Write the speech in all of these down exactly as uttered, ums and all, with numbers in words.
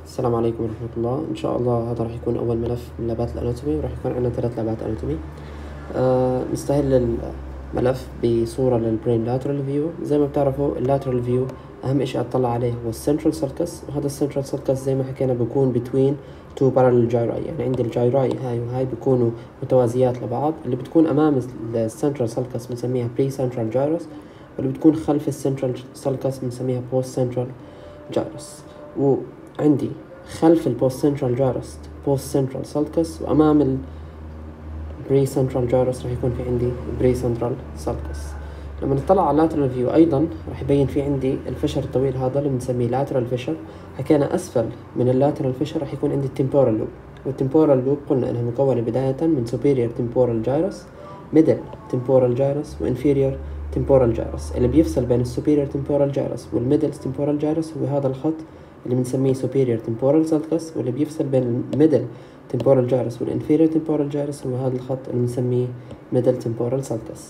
السلام عليكم ورحمة الله. إن شاء الله هذا راح يكون أول ملف من لابات الأناتومي، وراح يكون عندنا ثلاث لابات أناتومي. آه نستهل الملف بصورة للبرين لاترال فيو. زي ما بتعرفوا اللاترال فيو أهم إشي أطلع عليه هو السنترال سلكس، وهذا السنترال سلكس زي ما حكينا بيكون between two parallel gyri، يعني عند الجايراي هاي وهاي بيكونوا متوازيات لبعض. اللي بتكون أمام السنترال سلكس بنسميها بري سنترال جايروس، واللي بتكون خلف السنترال سلكس بنسميها بوست سنترال جايروس. وعندي خلف البوست سنترال جايروس بوست سنترال سلكس، وأمام البري سنترال جايروس راح يكون في عندي بري سنترال سلكس. لما نطلع على اللاترال فيو أيضا راح يبين في عندي الفشر الطويل هذا اللي بنسميه لاترال فشر. حكينا أسفل من اللاترال فشر راح يكون عندي التمبورال لوب، والتمبورال لوب قلنا إنها مكونة بداية من superior temporal gyrus، middle temporal gyrus، و inferior temporal gyrus. اللي بيفصل بين السوبيريور temporal gyrus والميدل temporal gyrus هو هذا الخط اللي بنسميه superior temporal sulcus، واللي بيفصل بين الميدل temporal gyrus والinferior temporal gyrus هو هذا الخط اللي بنسميه middle temporal sulcus.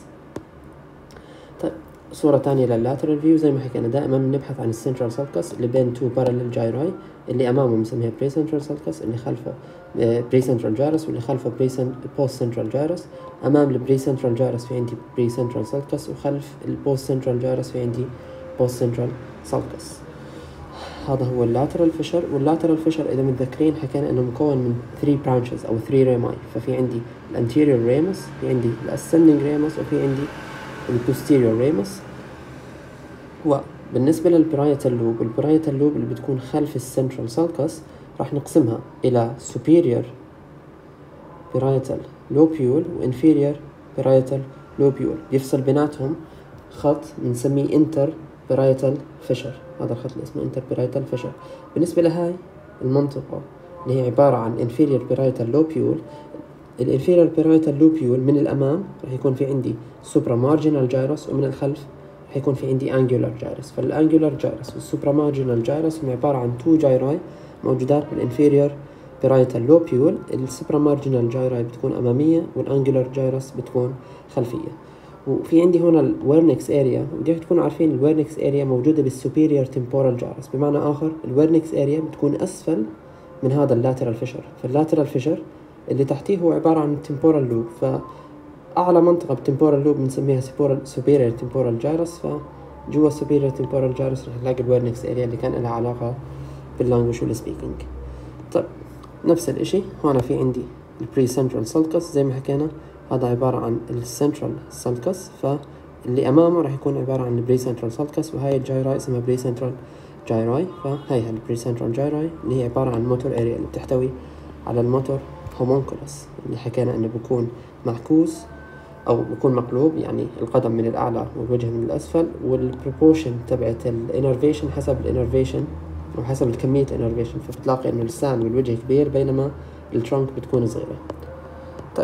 طيب صورة تانية لللاترال فيو. زي ما حكينا دائما بنبحث عن السنترال سلكس اللي بين تو بارالل جايراي، اللي أمامه بنسميها بري سنترال سلكس، اللي خلفه بري سنترال جايروس، واللي خلفه بري بوست سنترال جايروس. أمام البري سنترال جايروس في عندي بري سنترال سلكس، وخلف البوست سنترال جايروس في عندي بوست سنترال سلكس. هذا هو اللاترال فيشر. واللاترال فيشر إذا متذكرين حكينا إنه مكون من ثري برانشز أو ثري ريماي. ففي عندي الانتيريور ريمس، في عندي الاسندنج ريمس، وفي عندي البوستيريور ريمس. وبالنسبة للبرايتال لوب، البرايتال لوب اللي بتكون خلف السنترال سلكس راح نقسمها إلى superior parietal lobule و inferior parietal lobule. يفصل بيناتهم خط بنسميه inter parietal fissure. هذا الخط اللي اسمه inter parietal fissure. بالنسبة لهاي المنطقة اللي هي عبارة عن inferior parietal lobule، الانفيريور بيرايتال لوبيول من الأمام راح يكون في عندي سوبرا مارجينال جايروس، ومن الخلف راح يكون في عندي انجولار جايروس. فالانجولار جايروس والسوبرا مارجينال جايروس هم عبارة عن تو جايراي موجودات بالانفيريور بيرايتال لوبيول. السوبرا مارجينال جايراي بتكون أمامية، والانجولار جايروس بتكون خلفية. وفي عندي هنا الويرنكس اريا، ودي تكونوا عارفين الويرنكس اريا موجودة بالسوبيريور تمبورال جايروس. بمعنى آخر الويرنكس اريا بتكون أسفل من هذا اللاترال فيشر. فاللاترال فيشر اللي تحتيه هو عبارة عن temporal loop، فأعلى منطقة بالtemporal loop بنسميها superior temporal gyrus. فجوا superior temporal gyrus رح نلاقي الويرنكس area اللي كان لها علاقة باللانجوج والسبيكينج. طيب نفس الاشي هنا في عندي البري سنترال سلكس. زي ما حكينا هذا عبارة عن السنترال سلكس، فاللي أمامه راح يكون عبارة عن البري سنترال سلكس، وهاي الجايراي اسمها بري سنترال جايراي. فهاي هي البري سنترال جايراي اللي هي عبارة عن موتور اريا اللي بتحتوي على الموتور هومونكولس، اللي حكينا انه بيكون معكوس او بيكون مقلوب، يعني القدم من الاعلى والوجه من الاسفل. والبروبورشن تبعت الانرفيشن حسب الانرفيشن وحسب الكمية انرفيشن، فبتلاقي انه اللسان والوجه كبير بينما الترنك بتكون صغيرة. طيب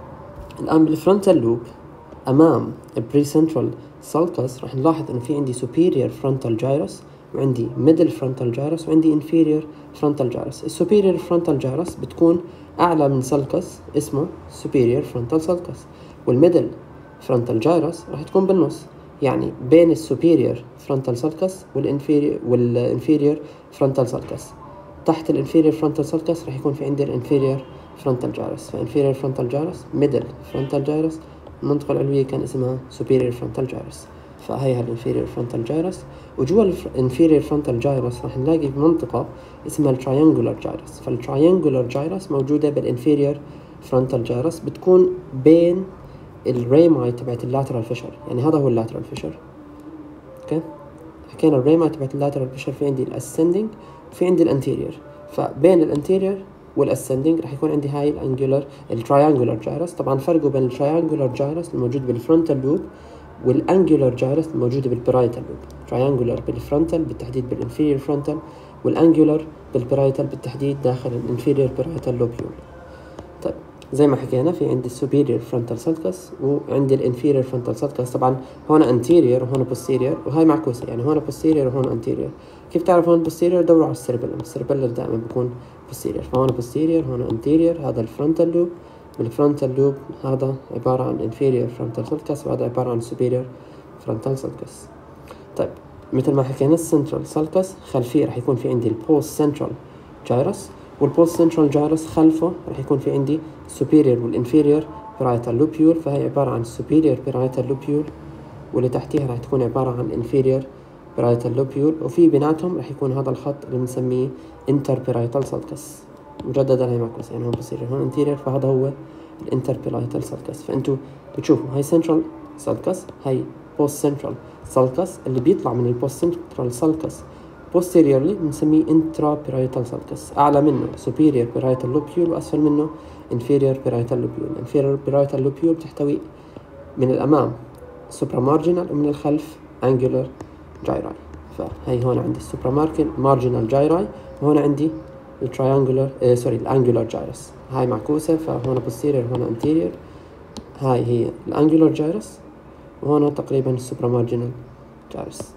الان بالفرونتال لوب امام البري سنترال سالكس راح نلاحظ انه في عندي superior frontal gyrus، وعندي middle frontal gyrus، وعندي inferior frontal gyrus. السوبيريور frontal gyrus بتكون أعلى من سلكس اسمه superior frontal sulcus، والميدل frontal gyrus راح تكون بالنص، يعني بين السوبيريور frontal sulcus والinferior والinferior frontal sulcus. تحت الانفيريور frontal sulcus راح يكون في عندي الانفيريور frontal gyrus. فانفيريور frontal gyrus middle frontal gyrus، المنطقة العلوية كان اسمها superior frontal gyrus. فهي الانفيريور frontal gyrus. وجوا الانفيريور frontal gyrus راح نلاقي منطقة اسمها التراينجولار جايروس. فالتراينجولار جايروس موجودة بالانفيريور frontal gyrus، بتكون بين الريماي تبعت اللاترال فيشر. يعني هذا هو اللاترال فيشر. اوكي حكينا الريماي تبعت اللاترال فيشر في عندي الاسندنج وفي عندي الانتيريور. فبين الانتيريور والاسندنج راح يكون عندي هاي الانجولار التراينجولار جايروس. طبعا فرقه بين التراينجولار جايروس الموجود بالفرونتال لوب والانجولار جايروس الموجودة بالبرايتال لوب. تراينجولار بالفرونتال بالتحديد بالانفيريور فرونتال، والانجولار بالبرايتال بالتحديد داخل الانفيريور برايتال لوبيول. طيب زي ما حكينا في عندي السوبيريور فرونتال سلكس وعندي الانفيريور فرونتال سلكس. طبعا هنا انتيريور وهنا بوستيريور، وهاي معكوسة، يعني هنا بوستيريور وهنا انتيريور. كيف تعرف هون بوستيريور؟ دوروا على السيربيلم. السيربيلم دائما بيكون بوستيريور. فهنا بوستيريور هنا انتيريور. هذا الفرونتال لوب. بالفرونتال لوب هذا عبارة عن inferior frontal sulcus، وهذا عبارة عن superior frontal sulcus. طيب مثل ما حكينا السنترال سالكس خلفيه راح يكون في عندي البوست سنترال gyrus، والبوست سنترال gyrus خلفه راح يكون في عندي superior والinferior parietal lobule، فهي عبارة عن superior parietal lobule، واللي تحتيها راح تكون عبارة عن inferior parietal lobule، وفي بيناتهم راح يكون هذا الخط اللي بنسميه interparietal sulcus. مجددا هي معكوسة، يعني هون posterior هون anterior، فهذا هو الانتربيرايتال sulcus. فانتوا بتشوفوا هاي central sulcus، هاي post central sulcus، اللي بيطلع من البوست central sulcus posteriorly بنسميه intraparietal sulcus، أعلى منه superior parietal lobule وأسفل منه inferior parietal lobule. inferior parietal lobule بتحتوي من الأمام supramarginal ومن الخلف angular gyri. فهي هون عندي supramarginal gyri، وهون عندي التريانجولار آه سوري الانجولار جايرس. هاي معكوسة، فهون posterior هون anterior، هاي هي الانجولار جايرس، وهون تقريبا السوبرامارجينال جايرس.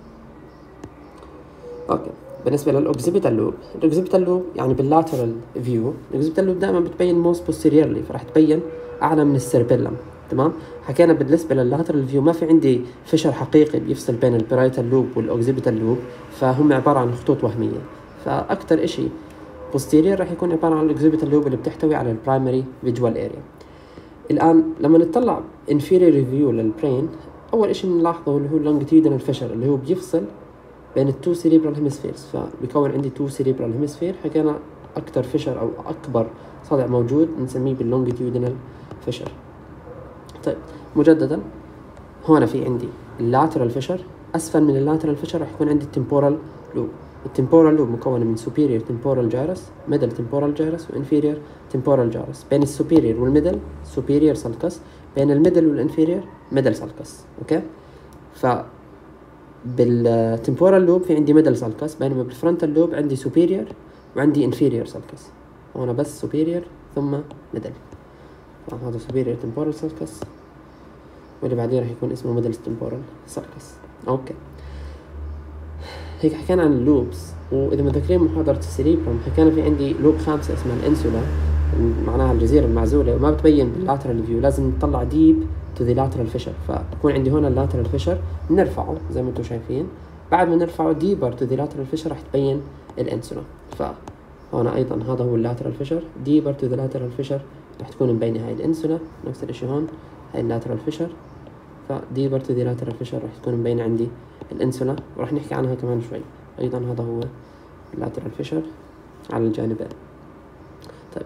اوكي، بالنسبة للأوكسيبيتال لوب، الأوكسيبيتال لوب يعني باللاترال فيو، الأوكسيبيتال لوب دائما بتبين موست posteriorly، فرح تبين أعلى من السيربيلم. تمام، حكينا بالنسبة لللاترال فيو ما في عندي فشل حقيقي بيفصل بين البرايتال لوب والأوكسيبيتال لوب، فهم عبارة عن خطوط وهمية. فأكثر إشي posterior راح يكون عبارة عن الأوكسيبيتال لوب اللي بتحتوي على البرايمري فيجوال اريا. الآن لما نطلع inferior view للبرين، أول إشي بنلاحظه اللي هو longitudinal fissure، اللي هو بيفصل بين التو cerebral hemispheres، فبيكون عندي تو cerebral hemisphere. حكينا أكثر فيشر أو أكبر صدع موجود نسميه بالlongitudinal fissure. طيب مجددا هنا في عندي lateral fissure، أسفل من اللاترال fissure راح يكون عندي temporal loop. التمبورال لوب مكونة من superior temporal gyrus، middle temporal gyrus، وinferior temporal gyrus. بين السوبيريور والميدل superior sulcus، بين الميدل والانفيريور middle sulcus. اوكي، ف بالتمبورال لوب في عندي middle sulcus، بينما بالفرونتال لوب عندي superior وعندي inferior sulcus. هنا بس superior ثم middle، هذا superior temporal sulcus، واللي بعدين راح يكون اسمه middle temporal sulcus. اوكي، هيك حكينا عن اللوبس. وإذا متذكرين محاضرة السيريبرم حكينا في عندي لوب خامسة اسمها الإنسولا، معناها الجزيرة المعزولة، وما بتبين باللاترال فيو، لازم نطلع ديب تو ذا لاترال فيشر. فبكون عندي هنا اللاترال فيشر، بنرفعه زي ما انتم شايفين، بعد ما نرفعه ديبر تو ذا لاترال فيشر راح تبين الإنسولا. فهنا أيضا هذا هو اللاترال فيشر، ديبر تو ذا لاترال فيشر راح تكون مبينة هاي الإنسولا. نفس الشيء هون، هاي اللاترال فيشر، فديبر تو ذا لاترال فيشر راح تكون مبينة عندي الإنسولا، وراح نحكي عنها كمان شوي. أيضا هذا هو اللاترال فيشر على الجانبين. طيب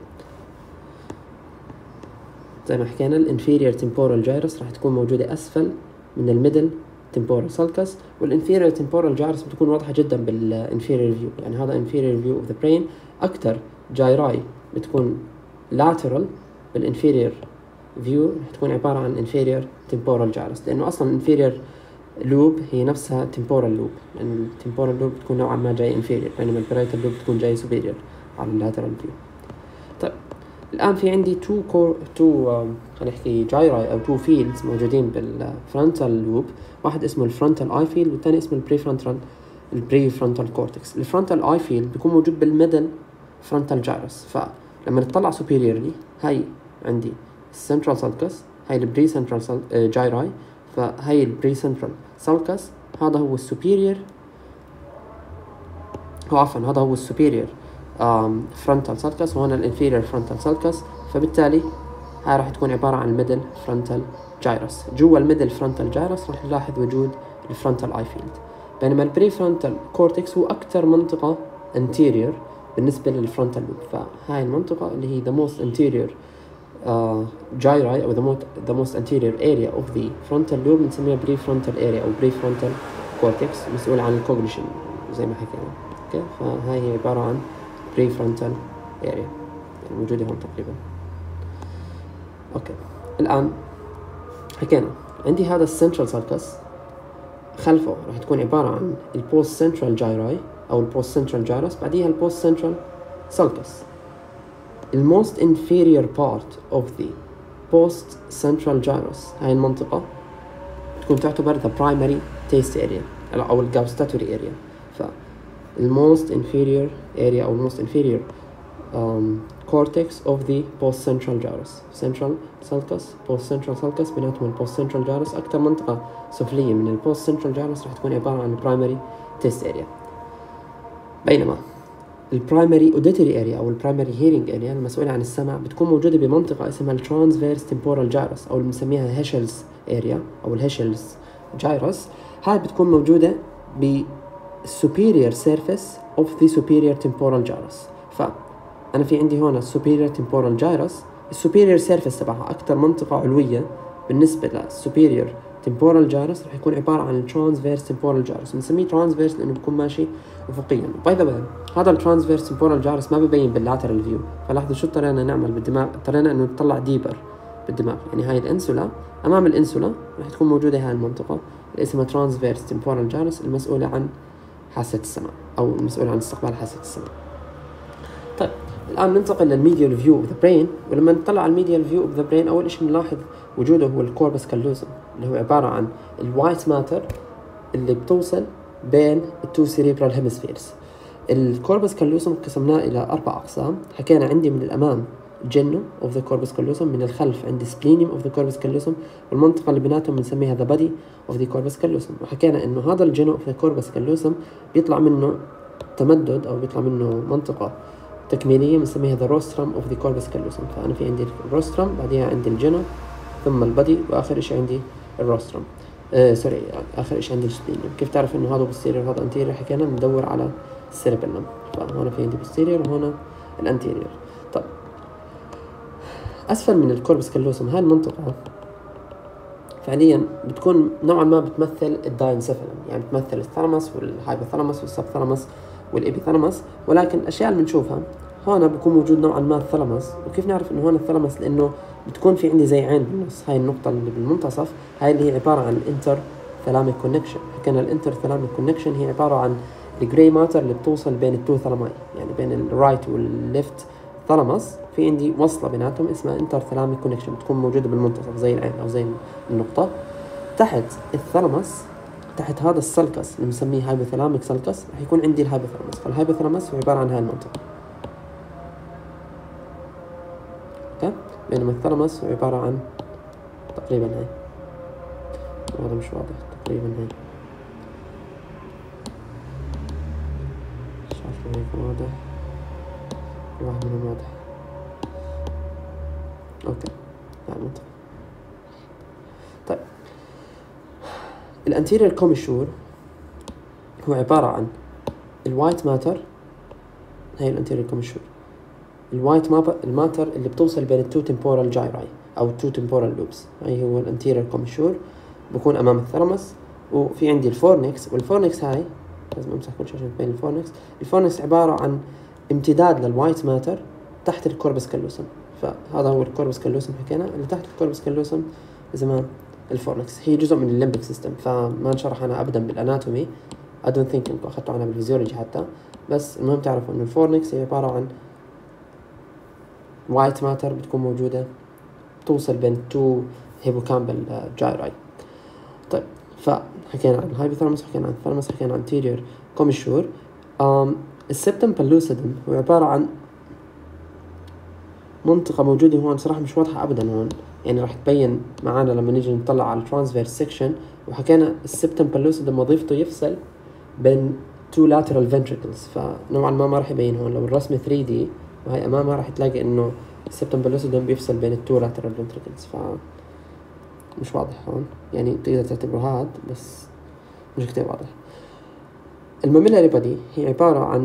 زي ما حكينا الانفيريور temporal gyrus راح تكون موجودة أسفل من الميدل temporal sulcus، والانفيريور temporal gyrus بتكون واضحة جدا بالانفيريور فيو، يعني هذا inferior view of the brain. أكتر gyri بتكون lateral بالانفيريور فيو، راح تكون عبارة عن inferior temporal gyrus، لأنه أصلا inferior لوب هي نفسها temporal loop، لأن temporal loop بتكون نوعا ما جاي inferior، بينما البرايتال loop بتكون جاي superior على lateral view. طيب الآن في عندي two core two خلينا نحكي gyri أو two fields موجودين بالفرونتال لوب، واحد اسمه الفرونتال I field والثاني اسمه البريفرونتال البريفرونتال كورتكس. الفرونتال I field بيكون موجود بالميدل فرونتال gyrus. فلما نطلع superiorly، هاي عندي السنترال sulcus، هاي البري سنترال gyri، فهي البري سنترال سالكس، هذا هو السوبيريور، هو عفوا هذا هو السوبيريور فرونتال سالكس، وهنا الانفيريور فرونتال سالكس. فبالتالي هاي راح تكون عبارة عن الميدل فرونتال جايرس. جوا الميدل فرونتال جايرس راح نلاحظ وجود الفرونتال اي فيلد، بينما البري فرونتال كورتكس هو أكثر منطقة anterior بالنسبة للفرونتال لوب. فهاي المنطقة اللي هي the most anterior Uh, gyri أو the most, the most anterior area of the frontal lobe بنسميها prefrontal area أو prefrontal cortex، مسؤول عن الكوجنيشن زي ما حكينا. اوكي، فهاي هي عبارة عن prefrontal area، يعني موجودة هون تقريبا. اوكي، الآن حكينا عندي هذا السنترال سالكس، خلفه راح تكون عبارة عن البوست سنترال gyri أو البوست سنترال gyrus، بعديها البوست سنترال سالكس. The most inferior part of the post central gyrus، هاي المنطقة تكون تعتبر the primary taste area أو ال gustatory area. ف the most inferior area أو most inferior um, cortex of the post central gyrus، central sulcus post central sulcus بيناتهم ال post central gyrus. أكثر منطقة سفلية من ال post central gyrus راح تكون عبارة عن primary taste area، بينما البرايمري اوديتوري اريا او البرايمري هيرنج اريا المسؤوله عن السمع بتكون موجوده بمنطقه اسمها الترانسفيرس تمبورال جايروس او اللي بنسميها هيشلز اريا او الهيشلز جايروس. هاي بتكون موجوده ب superior surface of the superior temporal gyrus. فأنا في عندي هنا superior temporal gyrus، السوبيريور سيرفيس تبعها أكثر منطقة علوية بالنسبة للسوبيريور temporal gyrus رح يكون عبارة عن transverse temporal gyrus. بنسميه transverse لأنه بيكون ماشي أفقيا. باي ذا واي هذا الترانسفيرس temporal gyrus ما ببين باللاترال فيو، فلاحظوا شو اضطرينا نعمل بالدماغ، اضطرينا إنه نطلع ديبر بالدماغ. يعني هاي الانسولا، أمام الانسولا رح تكون موجودة هاي المنطقة اللي اسمها transverse temporal gyrus المسؤولة عن حاسة السمع أو المسؤول عن استقبال حاسة السمع. طيب الآن ننتقل للميديال فيو اوف ذا برين. ولما نطلع على الميديال فيو اوف ذا برين أول شيء بنلاحظ وجوده هو الكوربس كاللوزم اللي هو عبارة عن الوايت ماتر اللي بتوصل بين التو سيريبرال هيمسفيرز. الكوربس كاللوزم قسمناه إلى أربع أقسام. حكينا عندي من الأمام جنو اوف ذا كوربس كاللوزم، من الخلف عندي سبلينيوم اوف ذا كوربس كاللوزم، والمنطقة اللي بيناتهم بنسميها ذا بادي اوف ذا كوربس كاللوزم. وحكينا إنه هذا الجنو اوف ذا كوربس كاللوزم بيطلع منه تمدد أو بيطلع منه منطقة تكميلية بنسميها ذا روسترم اوف ذا كوربس كاللوزم. فأنا في عندي الروسترم، بعديها عندي الجنو، ثم البادي، وآخر إشي عندي الروسترم. آه سوري آخر إشي عندي السبلينيوم. كيف تعرف إنه هذا posterior وهذا anterior؟ حكينا بندور على السيربيلم. فهنا في عندي posterior وهنا الانتيريور. طيب أسفل من الكوربس كاللوزم هاي المنطقة فعليا بتكون نوعا ما بتمثل الداينسيفالم، يعني بتمثل الثالاموس والهايبوثالاموس والسبثالاموس والإبيثالاموس. ولكن الأشياء اللي بنشوفها هنا بيكون موجود نوعا ما الثالاموس. وكيف نعرف إنه هون الثالاموس؟ لأنه بتكون في عندي زي عين بالنص، هاي النقطة اللي بالمنتصف هاي اللي هي عبارة عن الانتر ثالاميك كونكشن. حكينا الانتر ثالاميك كونكشن هي عبارة عن الجراي ماتر اللي بتوصل بين التو ثالاماي، يعني بين الرايت والليفت ثالاموس في عندي وصلة بيناتهم اسمها انتر ثالاميك كونكشن، بتكون موجودة بالمنتصف زي العين أو زي النقطة. تحت الثالاموس، تحت هذا السلكس اللي بنسميه هايبوثالاميك سلكس، رح يكون عندي الهايبوثالاموس. فالهايبوثالاموس هو عبارة عن هاي المنطقة، اوكي، بينما الثالاموس هو عبارة عن تقريبا هاي، هذا مش واضح، تقريبا هاي، مش عارف هيك واضح، في واحد منهم واضح، اوكي هاي المنطقة. طيب الانتيريور كوميشور هو عبارة عن الوايت ماتر، هاي الانتيريور كوميشور، الوايت الماتر اللي بتوصل بين التو تمبورال جايراي او التو تمبورال لوبس، هاي هو الانتيريور كوميشور، بكون امام الثالاموس. وفي عندي الفورنكس، والفورنكس هاي لازم امسح كل شيء عشان بين الفورنكس. الفورنكس عبارة عن امتداد للوايت ماتر تحت الكوربس كاللوسم. فهذا هو الكوربس كاللوسم حكينا، اللي تحت الكوربس كاللوسم زمان الفورنكس. هي جزء من الليمبك سيستم، فما نشرح أنا أبدا بالأناتومي، I don't think إنكم أخذتوا عنها بالفيزيولوجي حتى، بس المهم تعرفوا إنه الفورنكس هي عبارة عن وايت ماتر بتكون موجودة توصل بين تو هيبوكامبل جايراي. طيب فحكينا عن الهايبوثالاموس، حكينا عن الثالاموس، حكينا عن anterior commissure. السبتم باللوسيدم هو عبارة عن منطقة موجودة هون، صراحة مش واضحة أبدا هون، يعني راح تبين معانا لما نيجي نطلع على الترانسفيرس سيكشن. وحكينا السبتم باللوسيدم وظيفته يفصل بين تو lateral ventricles، فنوعا ما ما راح يبين هون. لو الرسمة ثري دي وهي أمامها راح تلاقي إنه السبتم باللوسيدم بيفصل بين التو lateral ventricles، ف مش واضح هون، يعني تقدر تعتبره هاد بس مش كتير واضح. الماميلاري بادي هي عبارة عن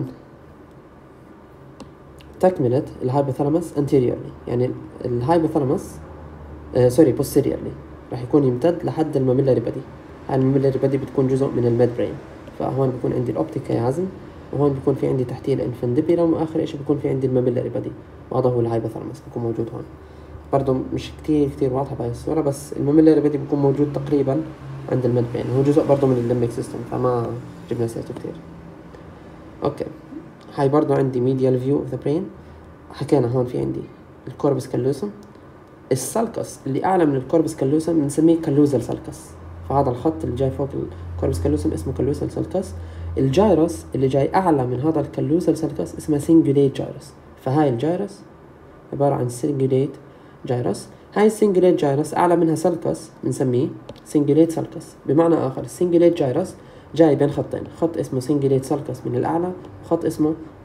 تكملة الهايبوثالاموس anteriorly، يعني الهايبوثالاموس آه سوري posteriorly راح يكون يمتد لحد الماميلاري بادي. هاي الماميلاري بادي بتكون جزء من الميد برين، فهون بيكون عندي الأوبتيك كيازم، وهون بيكون في عندي تحتيه الانفنديبيلم، وآخر إشي بيكون في عندي الماميلاري بادي، وهذا هو الهايبوثالاموس بيكون موجود هون. برضو مش كتير كتير واضحة بهاي الصورة، بس الماميلاري بادي بيكون موجود تقريبا عند الميد برين، هو جزء برضو من الليمبك سيستم، فما جبنا سيرته كتير. أوكي، هاي برضو عندي medial view of the brain. حكينا هون في عندي الكوربس كاللوسم، السالكس اللي أعلى من الكوربس كاللوسم بنسميه كالوزال سالكس، فهذا الخط اللي جاي فوق الكوربس كاللوسم اسمه كالوزال سالكس. الجايروس اللي جاي أعلى من هذا الكالوزال سالكس اسمه سينجوليت جايروس، فهاي الجايروس عبارة عن سينجوليت جايروس. هاي السينجوليت جايروس أعلى منها سالكس بنسميه سينجوليت سالكس. بمعنى آخر السينجوليت جايروس جاي بين خطين، خط اسمه سينجوليت سالكس من الأعلى، وخط اسمه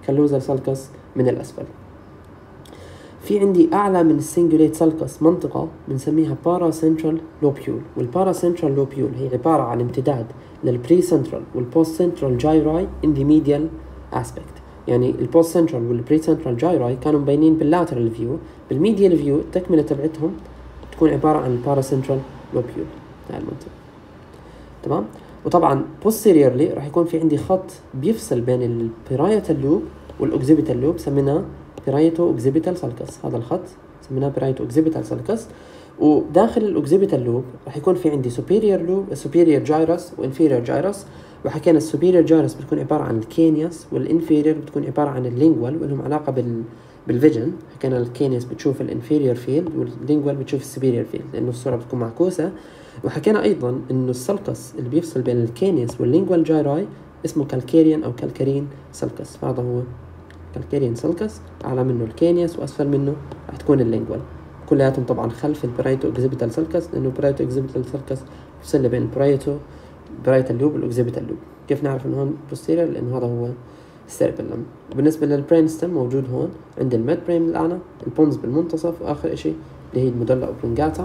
كالوزال سالكس من الأسفل. في عندي أعلى من السنجوليت سالكس منطقة بنسميها بارا سنترال لوبيول، والبارا سنترال لوبيول هي عبارة عن امتداد للبري سنترال والبوست سنترال جايراي in the medial aspect. يعني البوست سنترال والبري سنترال جايراي كانوا مبينين باللاترال فيو، بالميديال فيو التكملة تبعتهم تكون عبارة عن البارا سنترال لوبيول هاي المنطقة. تمام. وطبعا posteriorly راح يكون في عندي خط بيفصل بين البرايتال لوب والاوكزيبيتال لوب، سميناه برايتو اوكزيبيتال سالكس. هذا الخط سميناه برايتو اوكزيبيتال سالكس. وداخل الاوكزيبيتال لوب راح يكون في عندي superior لوب superior gyrus وinferior gyrus، وحكينا السوبيريور جايرس بتكون عبارة عن الكينياس، والانفيريور بتكون عبارة عن اللينجوال، ولهم علاقة بال بالفيجن. حكينا الكينياس بتشوف الانفيريور فيلد واللينجوال بتشوف السوبيريور فيلد لأنه الصورة بتكون معكوسة. وحكينا أيضا إنه السلكس اللي بيفصل بين الكينياس واللينجوال جايراي اسمه كالكيريان أو كالكرين سلكس، فهذا هو كالكيريان سلكس. أعلى منه الكينياس وأسفل منه راح تكون اللينجوال، كلياتهم طبعا خلف البرايتو اكزيبيتال سلكس، لأنه البرايتو اكزيبيتال سلكس بيفصل بين البرايتو برايتال لوب والاوكزيبيتال لوب. كيف نعرف انه هون posterior؟ لانه هذا هو السيربيلم. وبالنسبه للبرين ستيم موجود هون عند الميد برين بالاعلى، البونز بالمنتصف، واخر اشي اللي هي الموديلا اوبلونجاتا.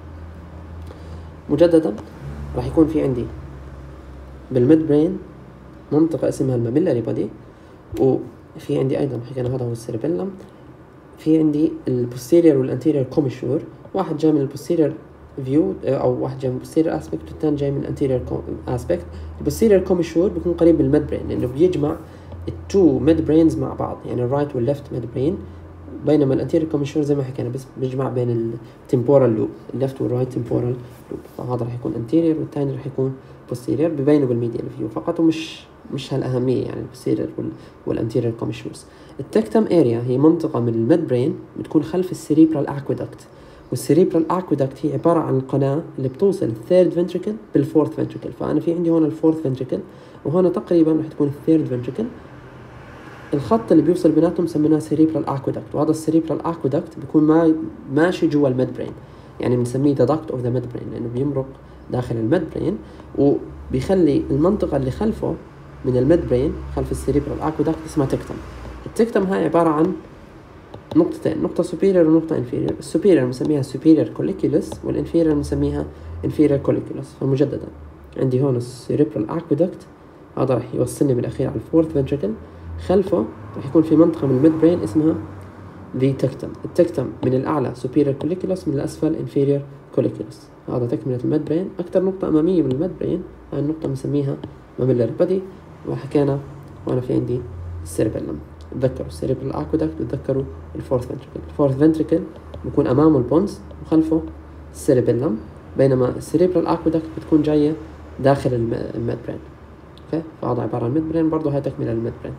مجددا راح يكون في عندي بالميد برين منطقه اسمها الماميلاري بودي، وفي عندي ايضا حكينا هذا هو السيربيلم. في عندي البوستيريور والانتيريور كوميشور، واحد جاي من البوستيريور فيو او واحد جاي من البوستيريور اسبكت والثاني جاي من الانتيريور اسبكت. البوستيريور كوميشور بيكون قريب من الميد برين لانه بيجمع التو ميد برينز مع بعض، يعني الرايت والليفت ميد برين، بينما الانتيريور كوميشور زي ما حكينا بس بيجمع بين التمبورال لوب، الليفت والرايت تمبورال لوب. فهذا راح يكون انتيريور والثاني راح يكون بوستيريور، ببينوا بالميديال فيو فقط ومش مش هالاهميه يعني البوستيريور والانتيريور كوميشورز. التكتم اريا هي منطقه من الميد برين بتكون خلف السيريبرال اكويدكت، والسيريبرال اكويدكت هي عبارة عن القناة اللي بتوصل الثيرد فنتريكل بالفورث فنتريكل. فأنا في عندي هون الفورث فنتريكل وهنا تقريبا رح تكون الثيرد فنتريكل. الخط اللي بيوصل بيناتهم سميناه سيريبرال اكويدكت، وهذا السيريبرال اكويدكت بيكون ما ماشي جوا الميد برين، يعني بنسميه ذا داكت اوف ذا ميد برين لأنه بيمرق داخل الميد برين، وبيخلي المنطقة اللي خلفه من الميد برين خلف السيريبرال اكويدكت اسمها تكتم. التكتم هاي عبارة عن نقطتين، نقطة superior ونقطة inferior. السوبيريور بنسميها superior colliculus والinferior بنسميها inferior colliculus. فمجددا عندي هون السيريبرال aqueduct، هذا راح يوصلني بالأخير على الفورث ventricle، خلفه راح يكون في منطقة من الميد برين اسمها the tectum. التكتم من الأعلى superior colliculus، من الأسفل inferior colliculus. هذا تكملة الميد برين. أكثر نقطة أمامية من الميد برين هاي النقطة بنسميها mammillary body، وحكينا وأنا في عندي السيربيلم. تذكروا السيريبرال اكويدكت، تذكروا الفورث فنتريكل. الفورث فنتريكل بيكون امامه البونز وخلفه السيربيلم، بينما السيريبرال اكويدكت بتكون جايه داخل الميد برين. اوكي، فهذا عباره عن ميد برين، برضه هاي تكمله للميد برين.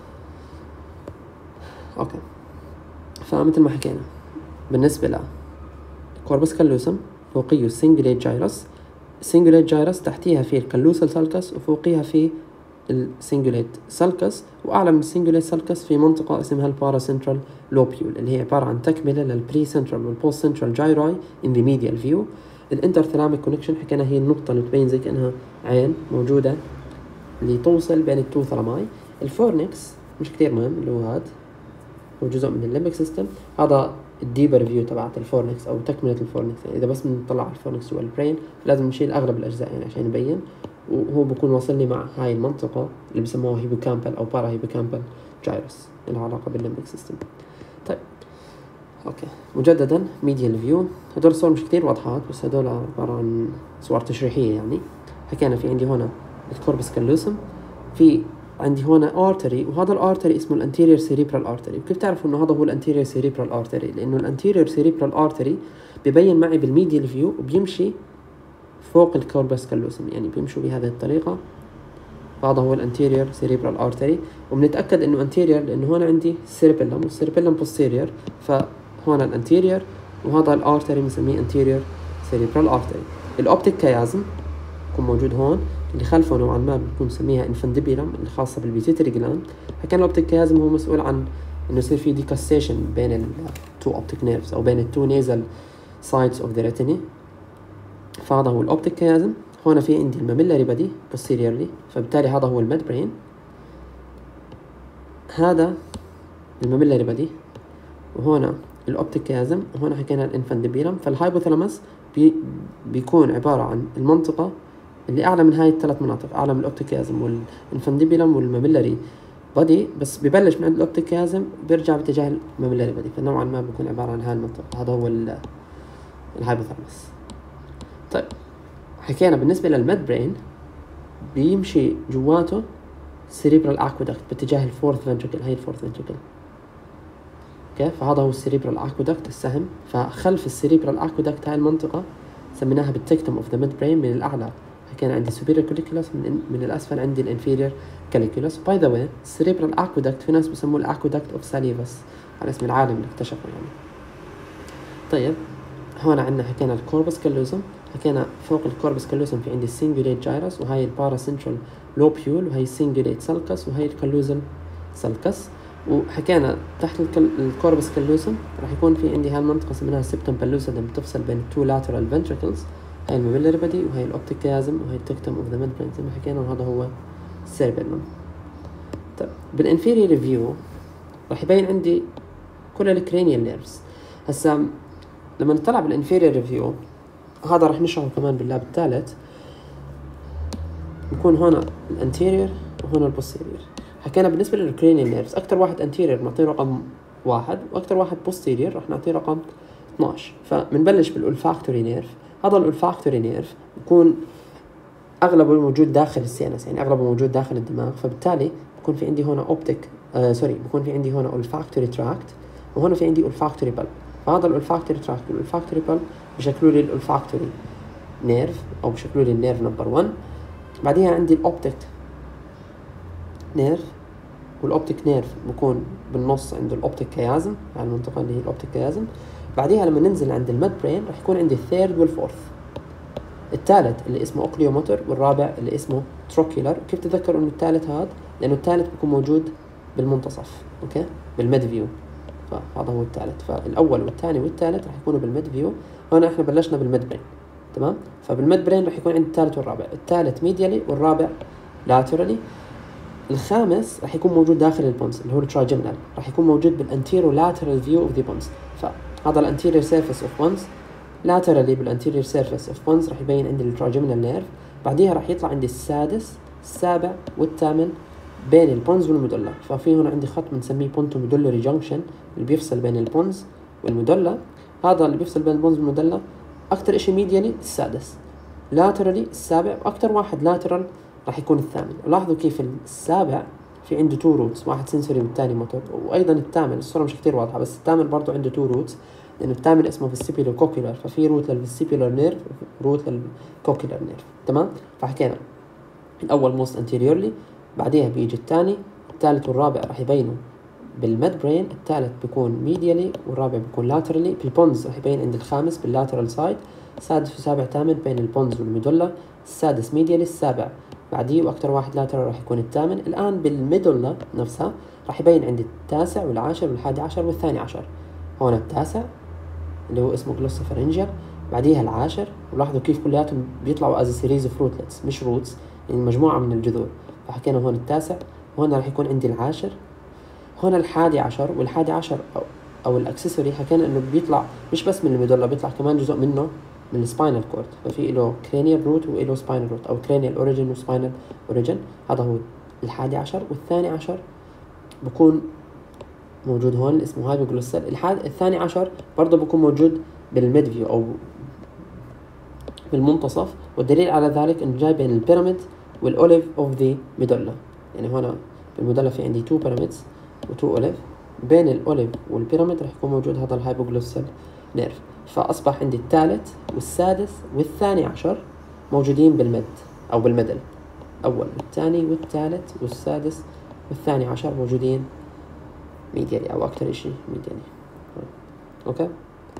اوكي، فمثل ما حكينا بالنسبه ل كوربس كالوسم فوقيه السنجليت جايرس، السنجليت جايرس تحتيها في الكالوسال سالكس وفوقيها في السنجوليت سالكس، واعلى من السنجوليت سالكس في منطقه اسمها البارا سنترال لوبيول اللي هي عباره عن تكمله للبري سنترال والبوست سنترال جايراي ان ذا ميديال فيو. الانترثلاميك كونكشن حكينا هي النقطه اللي تبين زي كانها عين موجوده اللي توصل بين التو ثلاماي. الفورنكس مش كتير مهم اللي هو هذا، هو جزء من الليمبك سيستم. هذا الديبر فيو تبعت الفورنكس او تكمله الفورنكس، يعني اذا بس بنطلع على الفورنكس جوا البرين لازم نشيل اغلب الاجزاء يعني عشان يبين، وهو بكون واصلني مع هاي المنطقة اللي بسموها هيبوكامبل أو بارا هيبوكامبل جايرس اللي علاقة بالليمبك سيستم. طيب أوكي، مجددا ميديال فيو. هدول الصور مش كتير واضحات بس هدول عبارة عن صور تشريحية. يعني حكينا في عندي هنا الكوربس كالوسم، في عندي هنا ارتري، وهذا الارتري اسمه الانتيريور سيريبرال ارتري. وكيف تعرفوا انه هذا هو الانتيريور سيريبرال ارتري؟ لانه الانتيريور سيريبرال ارتري ببين معي بالميديال فيو وبيمشي فوق الكوربس كالوسم، يعني بيمشوا بهذه الطريقة. هذا هو الانتيريور سيريبرال ارتري، وبنتأكد انه انتيريور لانه هون عندي سيربيلم والسيربيلم بوستيريور، فهون الانتيريور، وهذا الارتري بنسميه انتيريور سيريبرال ارتري. الاوبتيك كيازم بيكون موجود هون، اللي خلفه نوعا ما بنكون نسميها انفنديبيلم اللي خاصة بالبيتيتري جلاند. حكينا الاوبتيك كيازم هو مسؤول عن انه يصير في ديكاستيشن بين التو اوبتيك نيرفز او بين التو نيزل سايدز اوف ذا ريتيني. فهذا هو الاوبتيك كيازم. هنا في عندي الماميلاري بادي posteriorly، فبالتالي هذا هو الميد برين. هذا الماميلاري بادي، وهنا الاوبتيك كيازم، وهنا حكينا الانفانديبيلم. فالهايبوثالاموس بي بيكون عبارة عن المنطقة اللي أعلى من هاي الثلاث مناطق، أعلى من الاوبتيك كيازم والانفانديبيلم والماميلاري بادي، بس ببلش من عند الاوبتيك كيازم بيرجع باتجاه الماميلاري بادي، فنوعا ما بيكون عبارة عن هاي المنطقة. هذا هو الهايبوثالاموس. طيب حكينا بالنسبة للميد برين بيمشي جواته cerebral aqueduct باتجاه الفورث فنتركل، هي الفورث فنتركل. اوكي، فهذا هو السيريبرال aqueduct السهم. فخلف السيريبرال aqueduct هاي المنطقة سميناها بالتكتم اوف ذا ميد برين. من الأعلى حكينا عندي superior colliculus، من, من الأسفل عندي الانفيريور colliculus. باي ذا واي السيريبرال aqueduct في ناس بسموه الاكودكت اوف ساليفس على اسم العالم اللي اكتشفه يعني. طيب هون عندنا حكينا الكوربس كالوزم، حكينا فوق الكوربس كالوزم في عندي السنجوليت جايرس، وهي البارا سنترال لوبيول، وهي السنجوليت سالكس، وهي الكالوزل سالكس. وحكينا تحت الكوربس كالوزم راح يكون في عندي هاي المنطقة سميناها السبتم بالوسيدم، بتفصل بين التو لاترال فنتركلز، هاي الماميلاري بادي وهي الاوبتيك كيازم وهي التكتم اوف ذا ميد برين زي ما حكينا، وهذا هو السيربيلم. طيب بالانفيريور ريفيو راح يبين عندي كل الكرينيال نيرفز. هسا لما نطلع بالانفيريور ريفيو، هذا راح نشرحه كمان باللاب الثالث، نكون هنا الانتيريور وهنا البوستيريور. حكينا بالنسبة للكرينيال نيرفز أكتر واحد انتيريور بنعطيه رقم واحد، وأكتر واحد بوستيريور راح نعطيه رقم اثناشر. فبنبلش بالأولفاكتوري نيرف. هذا الأولفاكتوري نيرف بيكون أغلبه موجود داخل السينس، يعني أغلبه موجود داخل الدماغ، فبالتالي بكون في عندي هنا أوبتيك آه سوري بكون في عندي هنا أولفاكتوري تراكت، وهنا في عندي أولفاكتوري بلب. فهذا الأولفاكتوري تراكت والأولفاكتوري بلب بشكلوا لي الأولفاكتوري نيرف أو بشكلوا لي النيرف نمبر واحد. بعديها عندي الأوبتيك نيرف، والأوبتيك نيرف بكون بالنص عنده الأوبتيك كيازم، يعني المنطقة اللي هي الأوبتيك كيازم. بعديها لما ننزل عند الميد برين راح يكون عندي الثيرد والفورث، الثالث اللي اسمه أوكليوموتر، والرابع اللي اسمه تروكيولر. كيف تذكروا إنه الثالث هذا؟ لأنه الثالث بيكون موجود بالمنتصف، أوكي، بالميد فيو، فهذا هو الثالث. فالأول والثاني والثالث راح يكونوا بالميد فيو. هنا إحنا بلشنا بالميد برين، تمام. فبالميد برين راح يكون عندي الثالث والرابع، الثالث ميديالي والرابع لاترالي. الخامس راح يكون موجود داخل البونز اللي هو التراجمنال، راح يكون موجود بالانتيرو لاترال فيو اوف ذا بونز. فهذا الانتيريور سيرفيس اوف بونز، لاترالي بالانتيريور سيرفيس اوف بونز راح يبين عندي التراجمنال نيرف. بعديها راح يطلع عندي السادس السابع والثامن بين البونز والمدلة. ففي هنا عندي خط بنسميه بونتو ميدولاري جنكشن اللي بيفصل بين البونز والمدلة. هذا اللي بيفصل بين البونز والمدلة اكثر اشي ميديالي السادس، لاترالي السابع، واكثر واحد لاترال راح يكون الثامن. لاحظوا كيف السابع في عنده تو روتس، واحد سنسوري والثاني موتور. وايضا الثامن الصورة مش كتير واضحة، بس الثامن برضو عنده تو روتس، لأنه الثامن اسمه فيستيبولو كوكيولار، ففي روت للفيستيبولار نيرف روت للكوكيولار نيرف، تمام. فحكينا الأول موست انتيريورلي، بعديها بيجي الثاني، الثالث والرابع راح يبينوا بالميد برين، الثالث بيكون ميديالي والرابع بيكون لاترالي. بالبونز راح يبين عند الخامس باللاترال سايد، سادس وسابع ثامن بين البونز والميدولا، السادس ميديالي، السابع بعديه، واكثر واحد لاترال راح يكون الثامن. الان بالميدولا نفسها راح يبين عندي التاسع والعاشر والحادي عشر والثاني عشر. هون التاسع اللي هو اسمه جلوسوفرنجيال، بعديها العاشر، ولاحظوا كيف كلياتهم بيطلعوا از سيريز اوف روتلتس مش روتس، يعني مجموعه من الجذور. فحكينا هون التاسع، وهون راح يكون عندي العاشر، هون الحادي عشر، والحادي عشر او, أو الاكسسوري حكينا انه بيطلع مش بس من الميدولا، بيطلع كمان جزء منه من السباينال كورد. ففي له كرينيال روت وله سباينال روت، او كرينيال اوريجين وسباينال اوريجين. هذا هو الحادي عشر. والثاني عشر بكون موجود هون اسمه هايبوجلوسال. الحاد الثاني عشر برضه بكون موجود بالميد فيو او بالمنتصف، والدليل على ذلك انه جاي بين البيراميد والاوليف اوف ذا ميدولا. يعني هنا بالميدولا في عندي تو بيراميدز وتو اوليف، بين الاوليف والبيراميد راح يكون موجود هذا الهايبوجلوسال نيرف. فاصبح عندي الثالث والسادس والثاني عشر موجودين بالمد او بالمدل، اول والثاني والثالث والسادس والثاني عشر موجودين ميديالي او اكثر شيء ميديالي. اوكي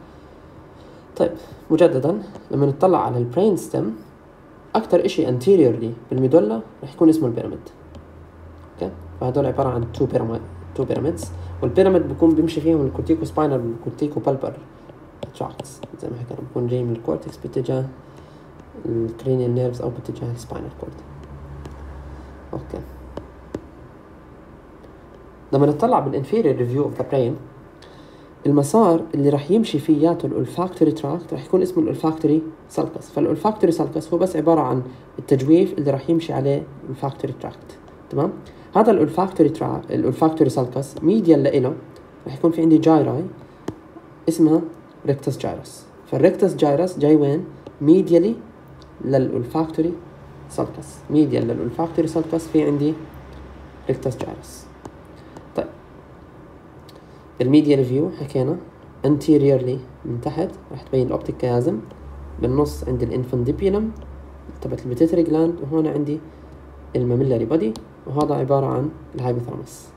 طيب مجددا لما نطلع على البرين ستيم، اكثر اشي انتيريورلي بالميدولا راح يكون اسمه البيراميد. اوكي فهدول عباره عن تو بيراميد تو بيراميدز، والبيراميد بيكون بيمشي فيهم الكورتيكو سباينال والكورتيكو بالبر تراكتس زي ما حكينا، بيكون جاي من الكورتكس باتجاه الكرينيال نيرفز او باتجاه السباينال كورد. اوكي لما نطلع بالانفيريور ريفيو اوف ذا برين، المسار اللي راح يمشي فياته الأولفاكتوري تراكت راح يكون اسمه الأولفاكتوري سالكس. فالأولفاكتوري سالكس هو بس عبارة عن التجويف اللي راح يمشي عليه الأولفاكتوري تراكت. تمام؟ هذا الأولفاكتوري تراك الأولفاكتوري سالكس ميديال لإله راح يكون في عندي جايراي اسمها ريكتس جايرس. فالريكتس جايرس جاي وين؟ ميديالي للأولفاكتوري سالكس. ميديال للأولفاكتوري سالكس في عندي ريكتس جايرس. طيب الميديال فيو حكينا anteriorly من تحت راح تبين الأوبتيك كيازم، بالنص عندي الانفنديبيولم تبعت البيتيتري جلاند، وهون عندي الماميلاري بودي، وهذا عبارة عن الهايبوثالاموس.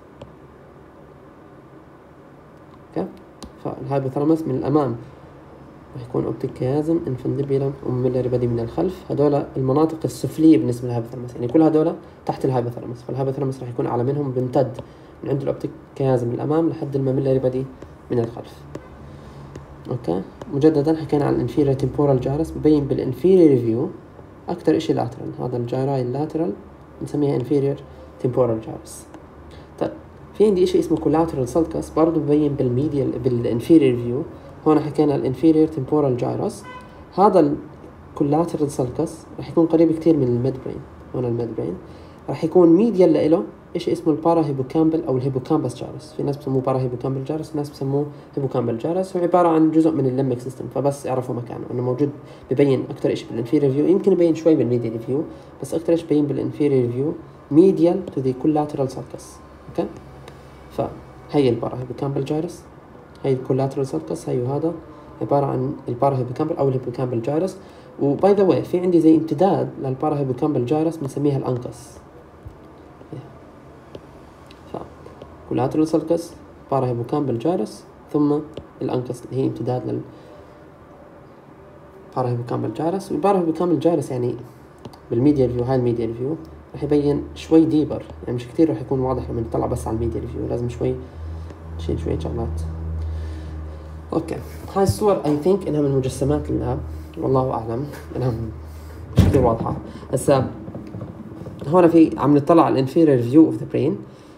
اوكي، فالهايبوثالاموس من الأمام راح يكون اوبتيك كيازم، انفنديبيولم، وماميلاري بودي من الخلف. هدول المناطق السفلية بالنسبة للهايبوثالاموس، يعني كل هدول تحت الهايبوثالاموس. فالهايبوثالاموس راح يكون أعلى منهم، بيمتد من عند الأوبتيك كيازم من الأمام لحد الماميلاري بودي من الخلف. اوكي، مجددا حكينا عن الانفيريور تمبورال جايرس، ببين بالانفيريور ريفيو اكثر شيء لاترال. هذا الجايراي اللاترال بنسميها انفيريور تمبورال جايرس. طيب في عندي شيء اسمه كولاترال سالكس برضه ببين بالميديال بالانفيريور ريفيو. هون حكينا الانفيريور تمبورال جايرس. هذا الكولاترال سالكس راح يكون قريب كتير من الميد برين. هون الميد برين راح يكون ميديال له شيء اسمه البارا هيبوكامبل او الهيبوكامبس جارس. في ناس بسموه بارا هيبوكامبل جارس، ناس بسموه هيبوكامبل جارس. هو عباره عن جزء من الليمبك سيستم، فبس اعرفوا مكانه انه موجود. ببين اكثر شيء بالانفيريور فيو، يمكن يبين شوي بالميديال فيو، بس اكثر شيء ببين بالانفيريور فيو ميديال تو ذا كولاترال سالكس. اوكي، فهي البارا هيبوكامبل جارس، هي الكولاترال سالكس، هي وهذا عباره عن البارا هيبوكامبل او الهيبوكامبل جارس. وباي ذا واي في عندي زي امتداد للبارا هيبوكامبل جارس بنسميها الانكس. كولاترال سالكس، بارا هيبوكامبل جارس، ثم الانكس اللي هي امتداد لل بارا هيبوكامبل جارس. والبارا هيبوكامبل جارس يعني بالميديال فيو، هاي الميديال فيو راح يبين شوي ديبر، يعني مش كتير راح يكون واضح لما نطلع بس على الميديال فيو، لازم شوي نشيل شوية شغلات. اوكي، هاي الصور اي ثينك انها من مجسمات اللاب، والله اعلم، انها مش كتير واضحة. هسا هون في عم نطلع على الانفيريور فيو اوف ذا برين،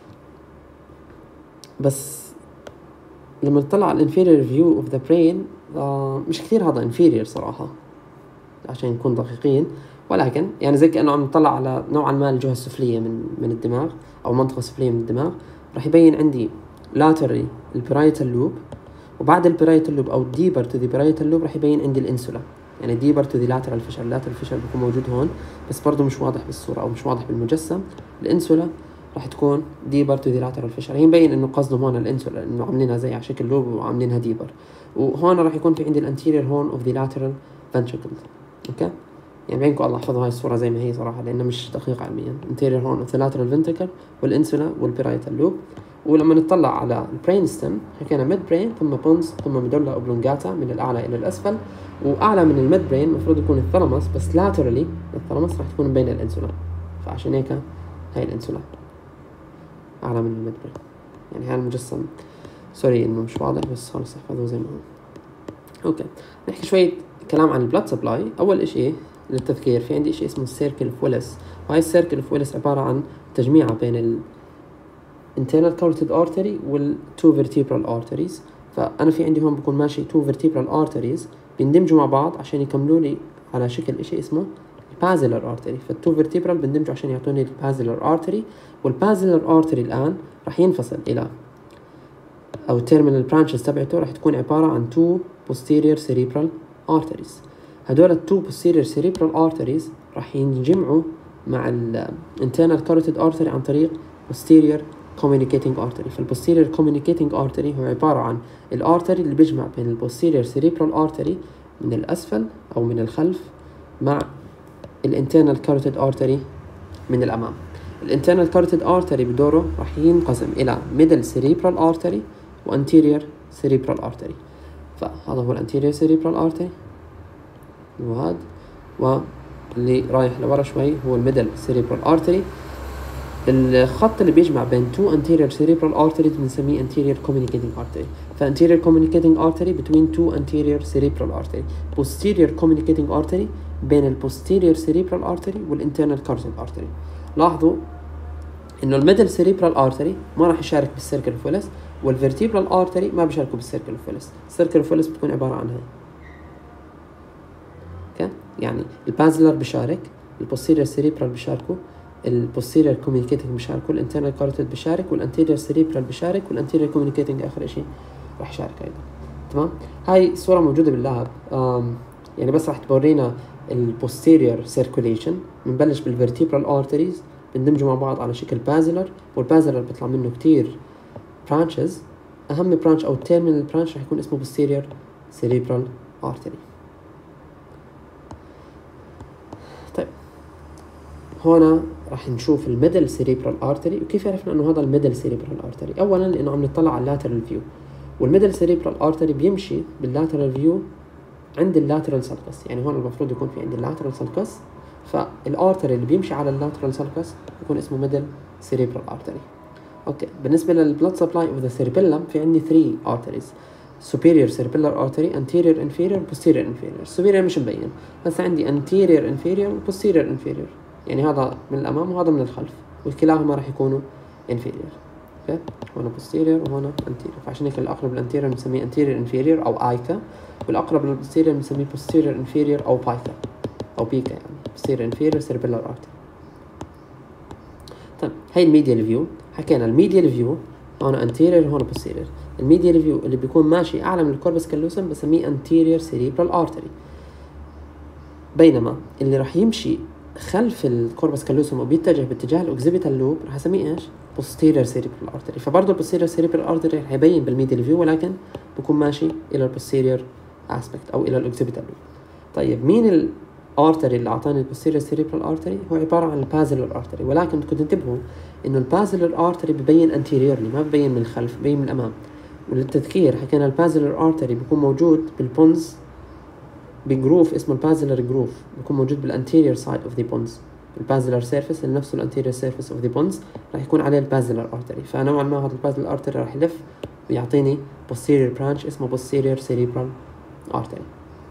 بس لما نطلع على الانفيريور فيو اوف ذا برين مش كثير هذا انفيريور صراحة عشان نكون دقيقين، ولكن يعني زي كأنه عم نطلع على نوعا ما الجهة السفلية من من الدماغ أو منطقة سفلية من الدماغ. راح يبين عندي laterally البرايتال لوب، وبعد البرايتال لوب أو deeper to the parietal lobe راح يبين عندي الانسولا، يعني deeper to the lateral fissure. lateral fissure بيكون موجود هون بس برضو مش واضح بالصورة أو مش واضح بالمجسم. الانسولا راح تكون deeper to the lateral fissure، هي مبين إنه قصدهم هون الانسولا إنه عاملينها زي على شكل لوب وعاملينها deeper. وهون راح يكون في عندي الانتيريور هون of the lateral ventricle. أوكي، يعني بينكم الله يحفظوا هاي الصورة زي ما هي صراحة لأنها مش دقيقة علميا. anterior horn of the lateral ventricle والانسولا والبرايتال لوب. ولما نطلع على البرين ستيم حكينا ميد برين ثم بونز ثم ميدولا اوبلونجاتا من الأعلى إلى الأسفل، وأعلى من الميد برين المفروض يكون الثالاموس، بس laterally الثالاموس راح تكون بين الانسولا، فعشان هيك هاي الانسولا أعلى من الميد برين. يعني هاي المجسم سوري إنه مش واضح بس خلص احفظوه زي ما هو. أوكي، نحكي شوية كلام عن البلاد سبلاي. أول إشي للتذكير في عندي شيء اسمه السيركل اوف ويلس، وهاي السيركل اوف ويلس عبارة عن تجميعة بين ال internal carotid artery وال two vertebral arteries. فأنا في عندي هون بكون ماشي two vertebral arteries بيندمجوا مع بعض عشان يكملوا لي على شكل شيء اسمه basilar artery. فالتو vertebral بيندمجوا عشان يعطوني basilar artery، والbasilar artery الآن راح ينفصل إلى أو terminal branches تبعته راح تكون عبارة عن two posterior cerebral arteries. هدول التو posterior cerebral arteries راح ينجمعوا مع ال internal carotid artery عن طريق posterior communicating artery. فالposterior communicating artery هو عبارة عن الارتري اللي بيجمع بين ال posterior cerebral artery من الأسفل أو من الخلف مع ال internal carotid artery من الأمام. ال internal carotid artery بدوره راح ينقسم إلى middle cerebral artery و anterior cerebral artery. فهذا هو ال anterior cerebral artery وهذا، واللي رايح لورا شوي هو الميدل سيريبرال ارتري. الخط اللي بيجمع بين تو anterior cerebral arteries بنسميه anterior communicating artery. ف anterior communicating artery between two anterior cerebral artery. posterior communicating artery بين ال posterior cerebral artery وال internal carotid artery. لاحظوا انه الميدل سيريبرال ارتري ما راح يشارك بالسيركل فولس، والفيرتيبرال ارتري ما بيشاركوا بالسيركل فولس. السيركل فولس بتكون عباره عن هاي. اوكي، يعني البازلر بيشارك، البوستيريور سيريبرال بيشاركوا، البوستيريور كوميونيكيتنج بيشاركوا، الانترنال كاروتيد بيشارك، والانتيريور سيريبرال بيشارك، والانتيريور كوميونيكيتنج اخر شيء راح يشارك ايضا. تمام، هاي الصوره موجوده باللاب، يعني بس راح تورينا البوستيريور سيركوليشن. بنبلش بالفيرتيبرال ارتريز بندمجوا مع بعض على شكل بازلر، والبازلر بيطلع منه كتير برانشز. اهم برانش او تيرمينال برانش راح يكون اسمه posterior cerebral artery. طيب هنا راح نشوف الميدل سيريبرال ارتري. وكيف عرفنا انه هذا الميدل سيريبرال ارتري؟ اولا لانه عم نطلع على اللاترال فيو، والميدل سيريبرال ارتري بيمشي باللاترال فيو عند اللاترال سالكس. يعني هون المفروض يكون في عندي اللاترال سالكس، فالارتري اللي بيمشي على اللاترال سالكس يكون اسمه ميدل سيريبرال ارتري. اوكي، بالنسبه للبلاد سبلاي اوف ذا سيربيلم في عندي ثلاثة arteries: superior cerebellar artery, anterior inferior, posterior inferior. superior مش مبين، بس عندي anterior inferior و posterior inferior، يعني هذا من الامام وهذا من الخلف، وكلاهما راح يكونوا inferior. اوكي، هنا posterior وهنا anterior، فعشان هيك الاقرب للانتيريور بنسميه anterior inferior او ايكا، والاقرب للبوستيريور بنسميه posterior inferior او بايكا او بيكا، يعني posterior inferior cerebellar artery. طيب هاي الميديال فيو. حكينا الميديال فيو هنا anterior هنا posterior. الميديال فيو اللي بيكون ماشي اعلى من الكوربس كالوسم بسميه anterior cerebral artery، بينما اللي راح يمشي خلف الكوربس كالوسم وبيتجه باتجاه الاوكسيبيتال لوب راح اسميه ايش؟ posterior cerebral artery. فبرضه البوستيريور cerebral artery راح يبين بالميديال فيو، ولكن بيكون ماشي الى البوستيريور اسبكت او الى الاوكسيبيتال لوب. طيب مين الارتري اللي اعطاني البوستيريور cerebral artery؟ هو عباره عن البازلر ارتري، ولكن بدكم تنتبهوا انه البازلر ارتري ببين anteriorly، ما ببين من الخلف، ببين من الامام. وللتذكير حكينا البازلر ارتري بيكون موجود بالبونز بجروف اسمه البازلر جروف، بيكون موجود بالانتيريور سايد اوف ذا بونز. البازلر سيرفيس اللي نفسه الانتيريور سيرفيس اوف ذا بونز راح يكون عليه البازلر ارتري، فنوعا ما هذا البازلر ارتري راح يلف ويعطيني posterior branch اسمه posterior cerebral artery.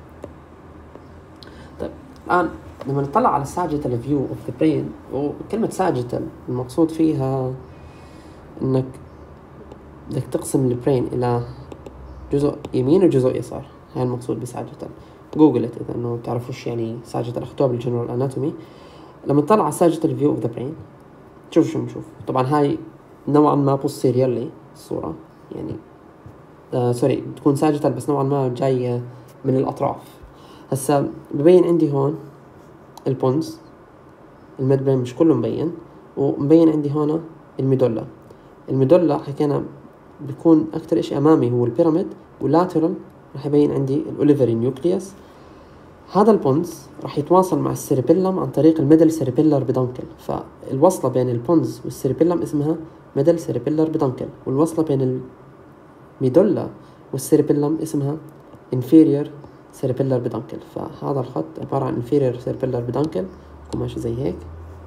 طيب الان لما نطلع على sagittal view of the brain، وكلمة sagittal المقصود فيها انك بدك تقسم البرين الى جزء يمين وجزء يسار، هاي المقصود بساجيتال. جوجل ات اذا انه بتعرفوش يعني ساجيتال، اخذوها بالجنرال اناتومي. لما نطلع على sagittal view of the brain شوف شو بنشوف. طبعا هاي نوعا ما posteriorly الصورة، يعني آه سوري بتكون sagittal بس نوعا ما جاية من الاطراف. هسا ببين عندي هون البونز، الميد برين مش كله مبين، ومبين عندي هون الميدولا. الميدولا حكينا بيكون اكتر اشي امامي هو البيراميد، واللاترال راح يبين عندي الاوليفري نيوكليوس. هذا البونز راح يتواصل مع السيربيلم عن طريق الميدل سيربيلر بدانكل، فالوصلة بين البونز والسيربيلم اسمها ميدل سيربيلر بدانكل، والوصلة بين الميدولا والسيربيلم اسمها inferior cerebellar بدانكل. فهذا الخط عبارة عن inferior cerebellar بدانكل، يكون ماشي زي هيك،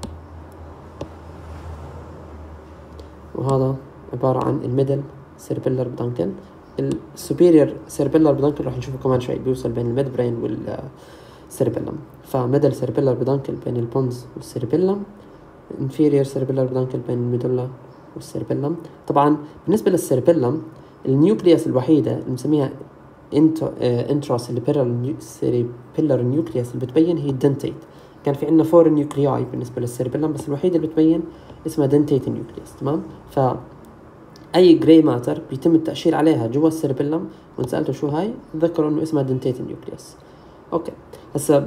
وهذا عبارة عن الميدل cerebellar بدانكل. السوبيريور cerebellar بدانكل راح نشوفه كمان شوي، بيوصل بين الميد برين والسيربيلم. فميدل cerebellar بدانكل بين البونز والسيربيلم، inferior cerebellar بدانكل بين الميدولا والسيربيلم. طبعا بالنسبة للسيربيلم النيوكليوس الوحيدة اللي بنسميها انترا سيربيلر نيوكليوس اللي بتبين هي الدنتيت. كان في عندنا فور نيوكلياي بالنسبه للسيربيلم، بس الوحيده اللي بتبين اسمها دنتيت نيوكليوس. تمام، ف اي جراي ماتر بيتم التاشير عليها جوا السيربيلم، وان سالته شو هاي تذكروا انه اسمها دنتيت نيوكليوس. اوكي، هسا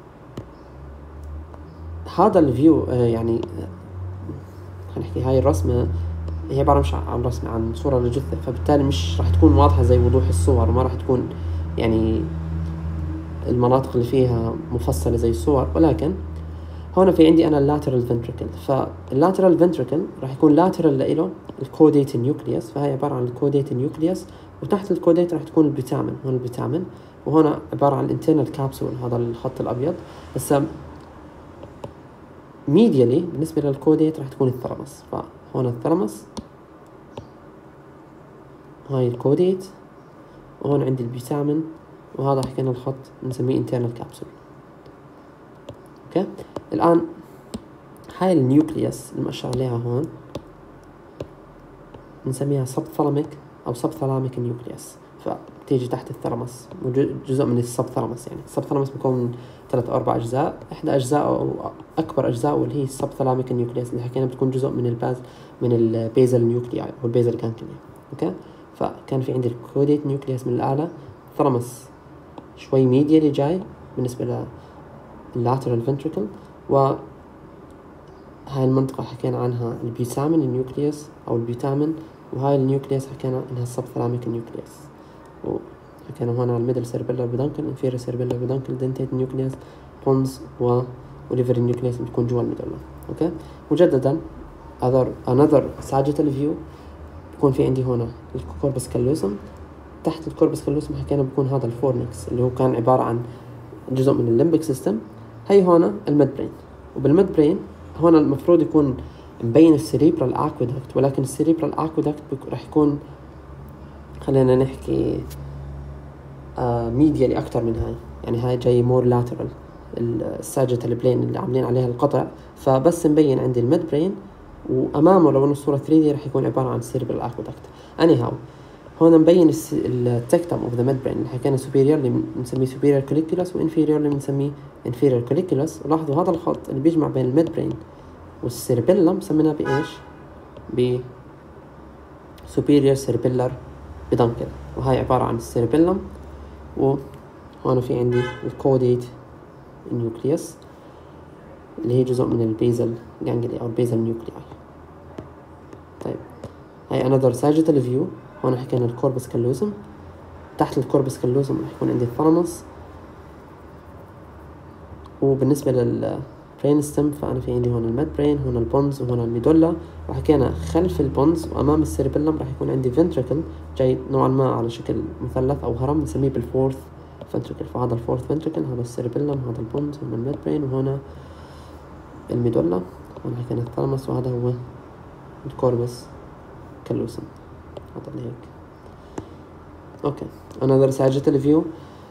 هذا الفيو آه يعني خلينا نحكي هاي الرسمه هي عبارة مش عن رسمة، عن صورة لجثة، فبالتالي مش راح تكون واضحة زي وضوح الصور، ما راح تكون يعني المناطق اللي فيها مفصلة زي الصور. ولكن هون في عندي أنا اللاترال فنتريكل، فاللاترال فنتريكل راح يكون لاترال لإله الكوديت نيوكليوس، فهي عبارة عن الكوديت نيوكليوس، وتحت الكوديت راح تكون البيتامين، هون البيتامين، وهنا عبارة عن الانترنال كابسول، هذا الخط الأبيض. بس ميديالي بالنسبة للكوديت راح تكون الثلمس، فهون الثلمس، هاي الكوديت، وهون عندي البيتامين، وهذا حكينا الخط بنسميه internal capsule. اوكي، الآن هاي النيوكليوس المؤشر عليها هون نسميها سبثالاميك أو سبثالاميك نيوكليوس، فتيجي تحت الثالاموس، جزء من السبثالاموس. يعني السبثالاموس بيكون من ثلاث أو أربع أجزاء، إحدى أجزاء أو أكبر أجزاء واللي هي السبثالاميك نيوكليوس اللي حكينا بتكون جزء من الباز من البيزل نيوكلياي أو البيزل جانكليا. أوكي، فكان في عندي الكوديت نيوكليوس من الأعلى، ثالاموس شوي ميديالي جاي بالنسبة لللاترال فنتريكل، و هاي المنطقة حكينا عنها البيوتامين النيوكليوس أو البيوتامين، وهاي النيوكليوس حكينا إنها السبثالاميك نيوكليوس، وحكينا هون على الميدل سيربيلر بيدانكل، انفيريور سيربيلر بيدانكل، دنتيت نيوكليوس، بونز و وليفر نيوكليوس بتكون جوا الميدولا. أوكي، مجددا other another sagittal view بيكون في عندي هنا الكوربس كالوسم، تحت الكوربس كالوسم حكينا بيكون هذا الفورنكس اللي هو كان عبارة عن جزء من الليمبك سيستم. هي هنا الميد برين، وبالميد برين هنا المفروض يكون مبين السيريبرال اكويدكت، ولكن السيريبرال اكويدكت راح يكون خلينا نحكي آه ميديالي اكتر من هاي، يعني هاي جاي مور لاترال الساجيتال بلين اللي عاملين عليها القطع، فبس مبين عندي الميد برين، وامامه لو انه الصوره ثري دي راح يكون عباره عن السيريبرال اكويدكت. اني هاو هون مبين التكتم اوف ذا ميد برين اللي حكينا سوبيريور اللي بنسميه سوبيريور كوليكولس، وانفيريور اللي بنسميه انفيريور كوليكولس. ولاحظوا هذا الخط اللي بيجمع بين الميد برين والسيربيلم سميناه بايش؟ ب superior cerebellar peduncle، وهاي عبارة عن السيربيلم. وهون في عندي الكوديت نيوكليوس اللي هي جزء من البيزل جانجليا أو البيزل نيوكلياي. طيب هاي another sagittal view. هون حكينا الكوربس كالوزم، تحت الكوربس كالوزم راح يكون عندي الثالاموس، وبالنسبة لل برين ستيم فأنا في عندي هون الميد برين، هون البونز، وهون الميدولا. وحكينا خلف البونز وأمام السيربيلم راح يكون عندي فنتريكل جاي نوعا ما على شكل مثلث أو هرم نسميه بالفورث فنتريكل. فهذا الفورث فنتريكل، هذا السيربيلم، هذا البونز، هون الميد برين، وهنا الميدولا. هون حكينا الثالاموس، وهذا هو الكوربس كالوسم، هذا اللي هيك. أوكي، another sagittal view.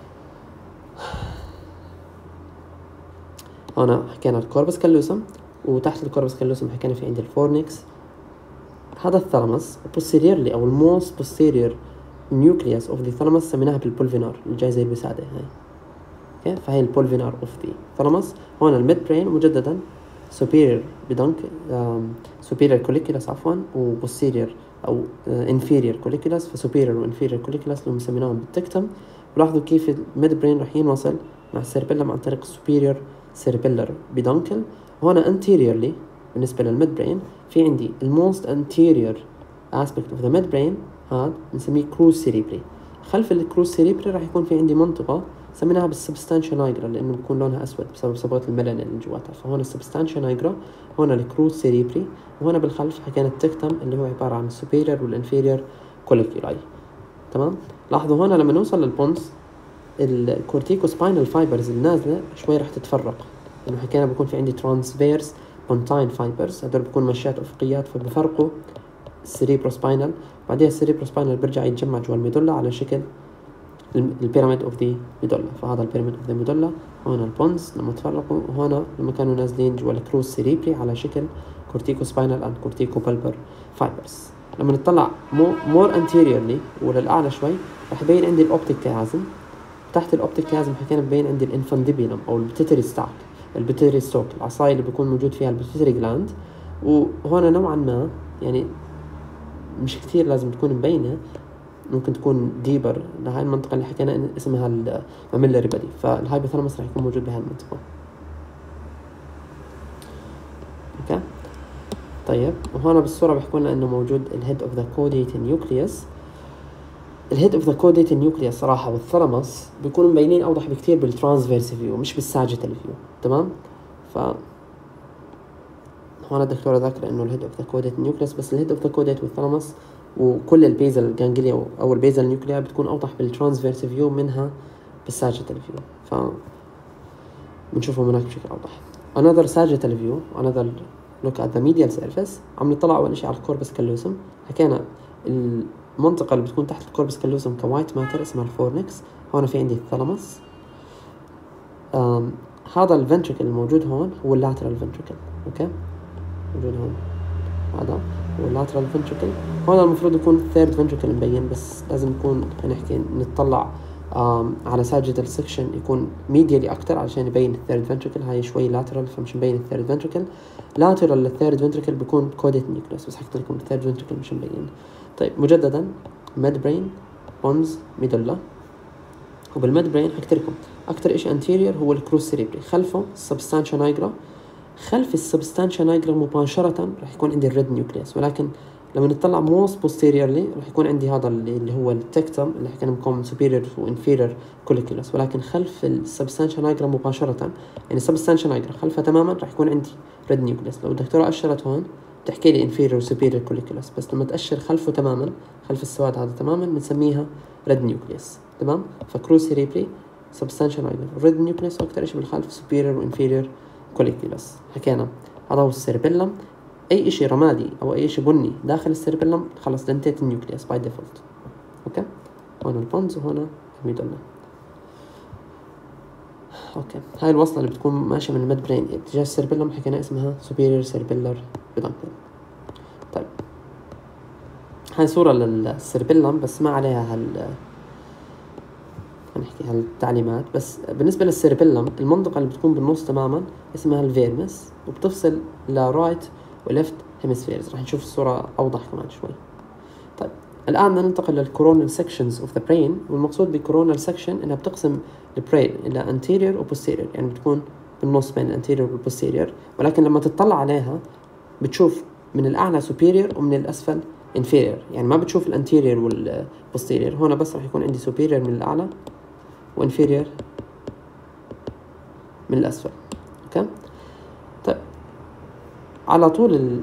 هنا حكينا الكوربس كالوسم، وتحت الكوربس كالوسم حكينا في عندي الفورنكس، هذا الثالاموس. posteriorly أو الموست posterior nucleus of the thalamus سميناها بالبولفينار اللي جاي زي الوسادة هاي. اوكي، فهي البولفينار of the thalamus. هون الميد برين مجددا superior بدنك um, superior colliculus عفوا، و posterior أو uh, inferior colliculus. فsuperior و inferior colliculus اللي مسميناهم بالتكتم. ولاحظوا كيف الميد برين رح ينوصل مع السيربيلم عن طريق superior cerebellar peduncle. هنا anteriorly بالنسبة للميد برين في عندي الموست anterior aspect of the mid brain هذا بنسميه كروز سيريبري. خلف الكروز سيريبري راح يكون في عندي منطقة سميناها بالسبستانشيا نايجرا لأنه بيكون لونها أسود بسبب صبغة الميلانين اللي جواتها. فهون السبستانشيا نايجرا، هون الكروز سيريبري، وهنا بالخلف حكينا التكتم اللي هو عبارة عن السوبيريور والانفيريور كوليكولاي. تمام، لاحظوا هنا لما نوصل للبونز الكورتيكو سباينال فايبرز النازلة شوي راح تتفرق، لأنه حكينا بيكون في عندي ترانسفيرس بونتاين فايبرز، هدول بيكون مشات أفقيات فبفرقوا السيريبرو سباينال. بعدها السيريبرو سباينال بيرجع يتجمع جوا الميدولا على شكل البيراميد اوف ذا ميدولا. فهذا البيراميد اوف ذا ميدولا. هون البونز لما تفرقوا، وهنا لما كانوا نازلين جوا الكروز سيريبري على شكل كورتيكو سباينال اند كورتيكو بالبر فايبرز. لما نطلع مور انتيريورلي وللأعلى شوي راح يبين عندي الأوبتيك كيازم. تحت الأوبتيك كيازم حكينا ببين عندي الانفانديبيلم أو البيتيتري ستاك، البيتيتري ستوك، العصاية اللي بيكون موجود فيها البيتيتري جلاند. وهنا نوعا ما يعني مش كثير لازم تكون مبينة، ممكن تكون ديبر لهاي المنطقة اللي حكينا اسمها الماميلاري بادي. فالهايبوثالاموس راح يكون موجود بهاي المنطقة. اوكي طيب، وهنا بالصورة بيحكوا لنا انه موجود الهيد اوف ذا كوديت نيوكليوس. الهيد اوف ذا كوديت نيوكليوس صراحة والثالاموس بيكونوا مبينين اوضح بكثير بالترانسفيرس فيو مش بالساجيتال فيو. تمام، ف هون الدكتورة ذاكرة انه الهيد اوف ذا كوديت نيوكليوس، بس الهيد اوف ذا كوديت والثالاموس وكل البيزل جانجليا او البيزل نيوكليا بتكون اوضح بالترانسفيرس فيو منها بالساجيتال فيو. ف بنشوفهم هناك بشكل اوضح. another sagittal view another look at the medial surface. عم نطلع اول شيء على الكوربس كالوسم. حكينا المنطقة اللي بتكون تحت الكوربس كالوسم كوايت ماتر اسمها الفورنكس. هون في عندي الثالاموس. هذا الفنتريكل الموجود هون هو اللاترال فنتريكل. اوكي موجود هون، هذا هو اللاترال فنتركل. هون المفروض يكون الثيرد فنتركل مبين، بس لازم يكون خلينا نحكي نطلع على ساجيتال سكشن يكون ميديالي اكتر علشان يبين الثيرد فنتركل. هاي شوي لاترال فمش مبين الثيرد فنتركل. لاترال للثيرد فنتركل بيكون كوديت نيوكليوس، بس حكيت لكم الثيرد فنتركل مش مبين. طيب مجددا ميد برين بونز ميدولا. وبالميد برين حكيت لكم اكتر اشي انتيريور هو الكروس سيريبري، خلفه السبستانشا نايجرا. خلف السبستانشا نايجرا مباشرة راح يكون عندي الريد نيوكليوس، ولكن لما نطلع موست بوستيريورلي راح يكون عندي هذا اللي هو التكتم اللي حكينا بكم سوبيريور وانفيريور كوليكولس. ولكن خلف السبستانشا نايجرا مباشرة، يعني السبستانشا نايجرا خلفها تماما راح يكون عندي ريد نيوكليوس. لو الدكتورة أشرت هون تحكي لي انفيريور وسوبيريور كوليكولس، بس لما تأشر خلفه تماما، خلف السواد هذا تماما، بنسميها ريد نيوكليوس. تمام؟ فكروس سيريبري سبستانشا نايجرا ريد نيوكليوس، واكثر شيء بالخلف سوبيريور وانفيريور كوليكولس. حكينا هذا هو السيربيلم. اي شيء رمادي او اي شيء بني داخل السيربيلم خلص دنتيت النيوكليوس باي ديفولت. اوكي، هون البونز وهنا الميدولا. اوكي، هاي الوصله اللي بتكون ماشيه من الميد برين اتجاه السيربيلم حكينا اسمها سوبيريور سيربيلر بيدانكل. طيب هاي صوره للسيربيلم بس ما عليها هال نحكي هالتعليمات. بس بالنسبة للسيربيلم المنطقة اللي بتكون بالنص تماما اسمها الفيرمس، وبتفصل لرايت وليفت هيمسفيرز. راح نشوف الصورة أوضح كمان شوي. طيب الآن بدنا ننتقل للكورونال سيكشنز اوف ذا برين. والمقصود بكورونال سيكشن إنها بتقسم البرين إلى anterior و posterior، يعني بتكون بالنص بين الانتيريور والبوستيريور. ولكن لما تطلع عليها بتشوف من الأعلى superior ومن الأسفل inferior، يعني ما بتشوف الانتيريور والبوستيريور. هنا بس راح يكون عندي superior من الأعلى وانفيريور من الأسفل. أوكي، طيب على طول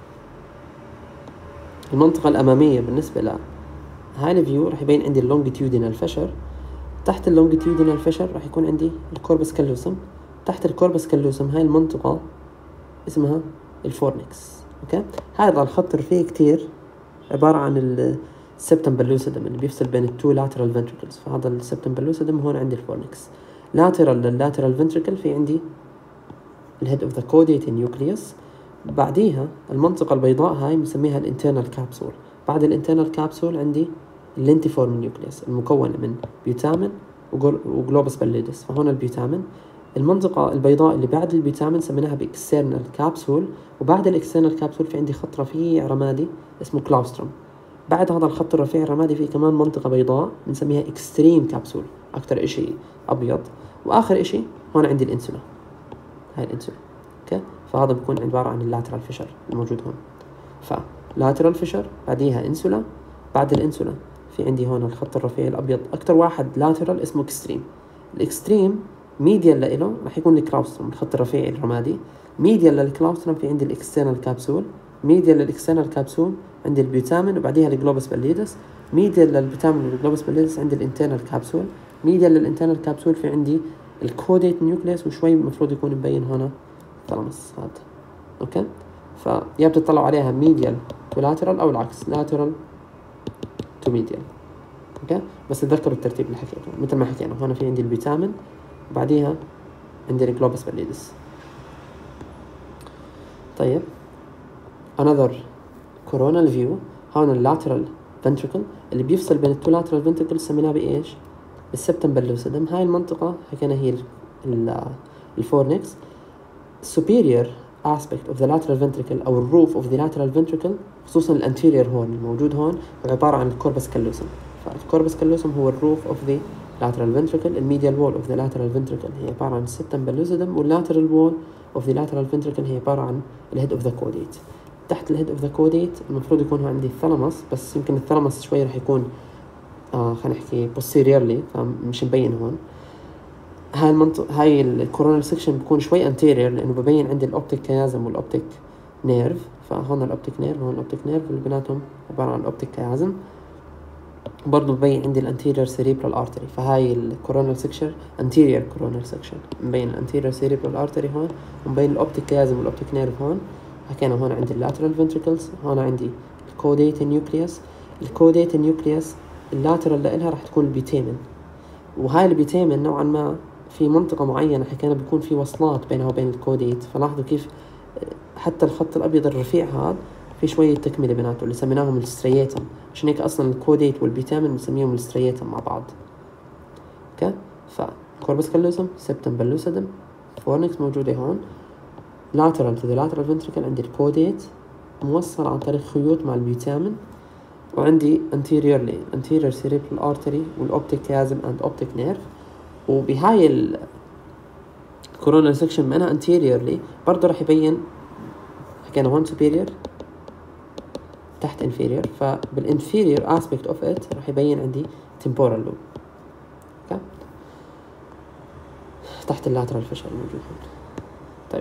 المنطقة الأمامية بالنسبة ل هاي الفيو راح يبين عندي اللونجيتيودينال فشر. تحت اللونجيتيودينال فشر راح يكون عندي الكوربس كالوسم. تحت الكوربس كالوسم هاي المنطقة اسمها الفورنكس. أوكي، هذا الخط الرفيع كتير عبارة عن السبتم بلوسيدم اللي بيفصل بين التو لاترال فنتركلز. فهذا السبتم بلوسيدم هون عندي الفورنكس. لاترال لللاترال فنتركل في عندي الهيد اوف ذا كوديت نيوكليوس. بعديها المنطقة البيضاء هاي بنسميها الانترنال كابسول. بعد الانترنال كابسول عندي اللينتيفورم نيوكليوس المكونة من بيوتامين وجلوبس باليدس. فهون البيوتامين. المنطقة البيضاء اللي بعد البيوتامين سميناها باكسترنال كابسول. وبعد الاكسترنال كابسول في عندي خط رفيع رمادي اسمه كلاوستروم. بعد هذا الخط الرفيع الرمادي في كمان منطقة بيضاء بنسميها اكستريم كابسول، أكتر إشي أبيض. وآخر إشي هون عندي الإنسولا، هاي الإنسولا. أوكي، فهذا بيكون عبارة عن اللاترال فيشر الموجود هون. فلاترال فيشر بعديها إنسولا. بعد الإنسولا في عندي هون الخط الرفيع الأبيض، أكتر واحد لاترال اسمه اكستريم. الإكستريم ميديال لإله راح يكون الكلاوستروم الخط الرفيع الرمادي. ميديال للكلاوستروم في عندي الإكسترنال كابسول. ميديال للإكسترنال كابسول عندي البيوتامين وبعديها الجلوبس باليدس. ميديال للبيوتامين والجلوبس باليدس عندي الانترنال كابسول. ميديال للانترنال كابسول في عندي الكوديت نيوكليوس، وشوي المفروض يكون مبين هنا ثالاموس هذا. اوكي، فيا بتطلعوا عليها ميديال تو لاترال او العكس لاترال تو ميديال. اوكي، بس تذكروا الترتيب اللي حكيته مثل ما حكينا. هنا في عندي البيوتامين وبعديها عندي الجلوبس باليدس. طيب another coronal view. هون اللاترال ventricle اللي بيفصل بين التو لاترال ventricles سميناه بإيش؟ بالسبتم بلوسيدم. هاي المنطقة حكينا هي الفورنكس. superior aspect of the lateral ventricle أو الروف of the lateral ventricle خصوصا الانتيريور هون الموجود هون عبارة عن الكوربس كالوسم. فالكوربس كالوسم هو الروف of the lateral ventricle. الميديال wall of the lateral ventricle هي عبارة عن السبتم بلوسيدم، واللاترال wall of the lateral ventricle هي عبارة عن الهيد of the caudate. تحت الهيد اوف ذا كوديت المفروض يكون هو عندي الثالاموس، بس يمكن الثالاموس شوي راح يكون آه خلينا نحكي posteriorly فمش مبين هون. هاي المنطقة هاي الكورونال سيكشن بيكون شوي انتيريور لأنه ببين عندي الأوبتيك كيازم والأوبتيك نيرف. فهون الأوبتيك نيرف وهون الأوبتيك نيرف اللي بيناتهم عبارة عن أوبتيك كيازم. برضو ببين عندي الانتيريور سيريبرال ارتري. فهاي الكورونال سيكشن انتيريور كورونال سيكشن مبين الانتيريور سيريبرال ارتري هون، ومبين الأوبتيك كيازم والأوبتيك نيرف هون. حكينا هون عندي اللاترال فنتريكلز. هون عندي الكوديت نيوكليوس. الكوديت نيوكليوس اللاترال لإلها راح تكون البيتامين. وهاي البيتامين نوعا ما في منطقة معينة حكينا بيكون في وصلات بينها وبين الكوديت. فلاحظوا كيف حتى الخط الأبيض الرفيع هذا في شوية تكملة بيناته اللي سميناهم السترياتم، عشان هيك أصلا الكوديت والبيتامين بنسميهم السترياتم مع بعض. اوكي، فكوربس كالوزم، سبتم بلوسيدم، فورنكس موجودة هون. lateral to the lateral ventricle عندي الكوديت موصل عن طريق خيوط مع البيتامين، وعندي anteriorly anterior cerebral artery والoptic chiasm and optic nerve. وبهاي ال coronal section منها anteriorly برضه راح يبين، حكينا هون superior تحت inferior، فبالinferior aspect of it راح يبين عندي temporal lobe. اوكي، تحت اللاترال فيشر الموجود هون. طيب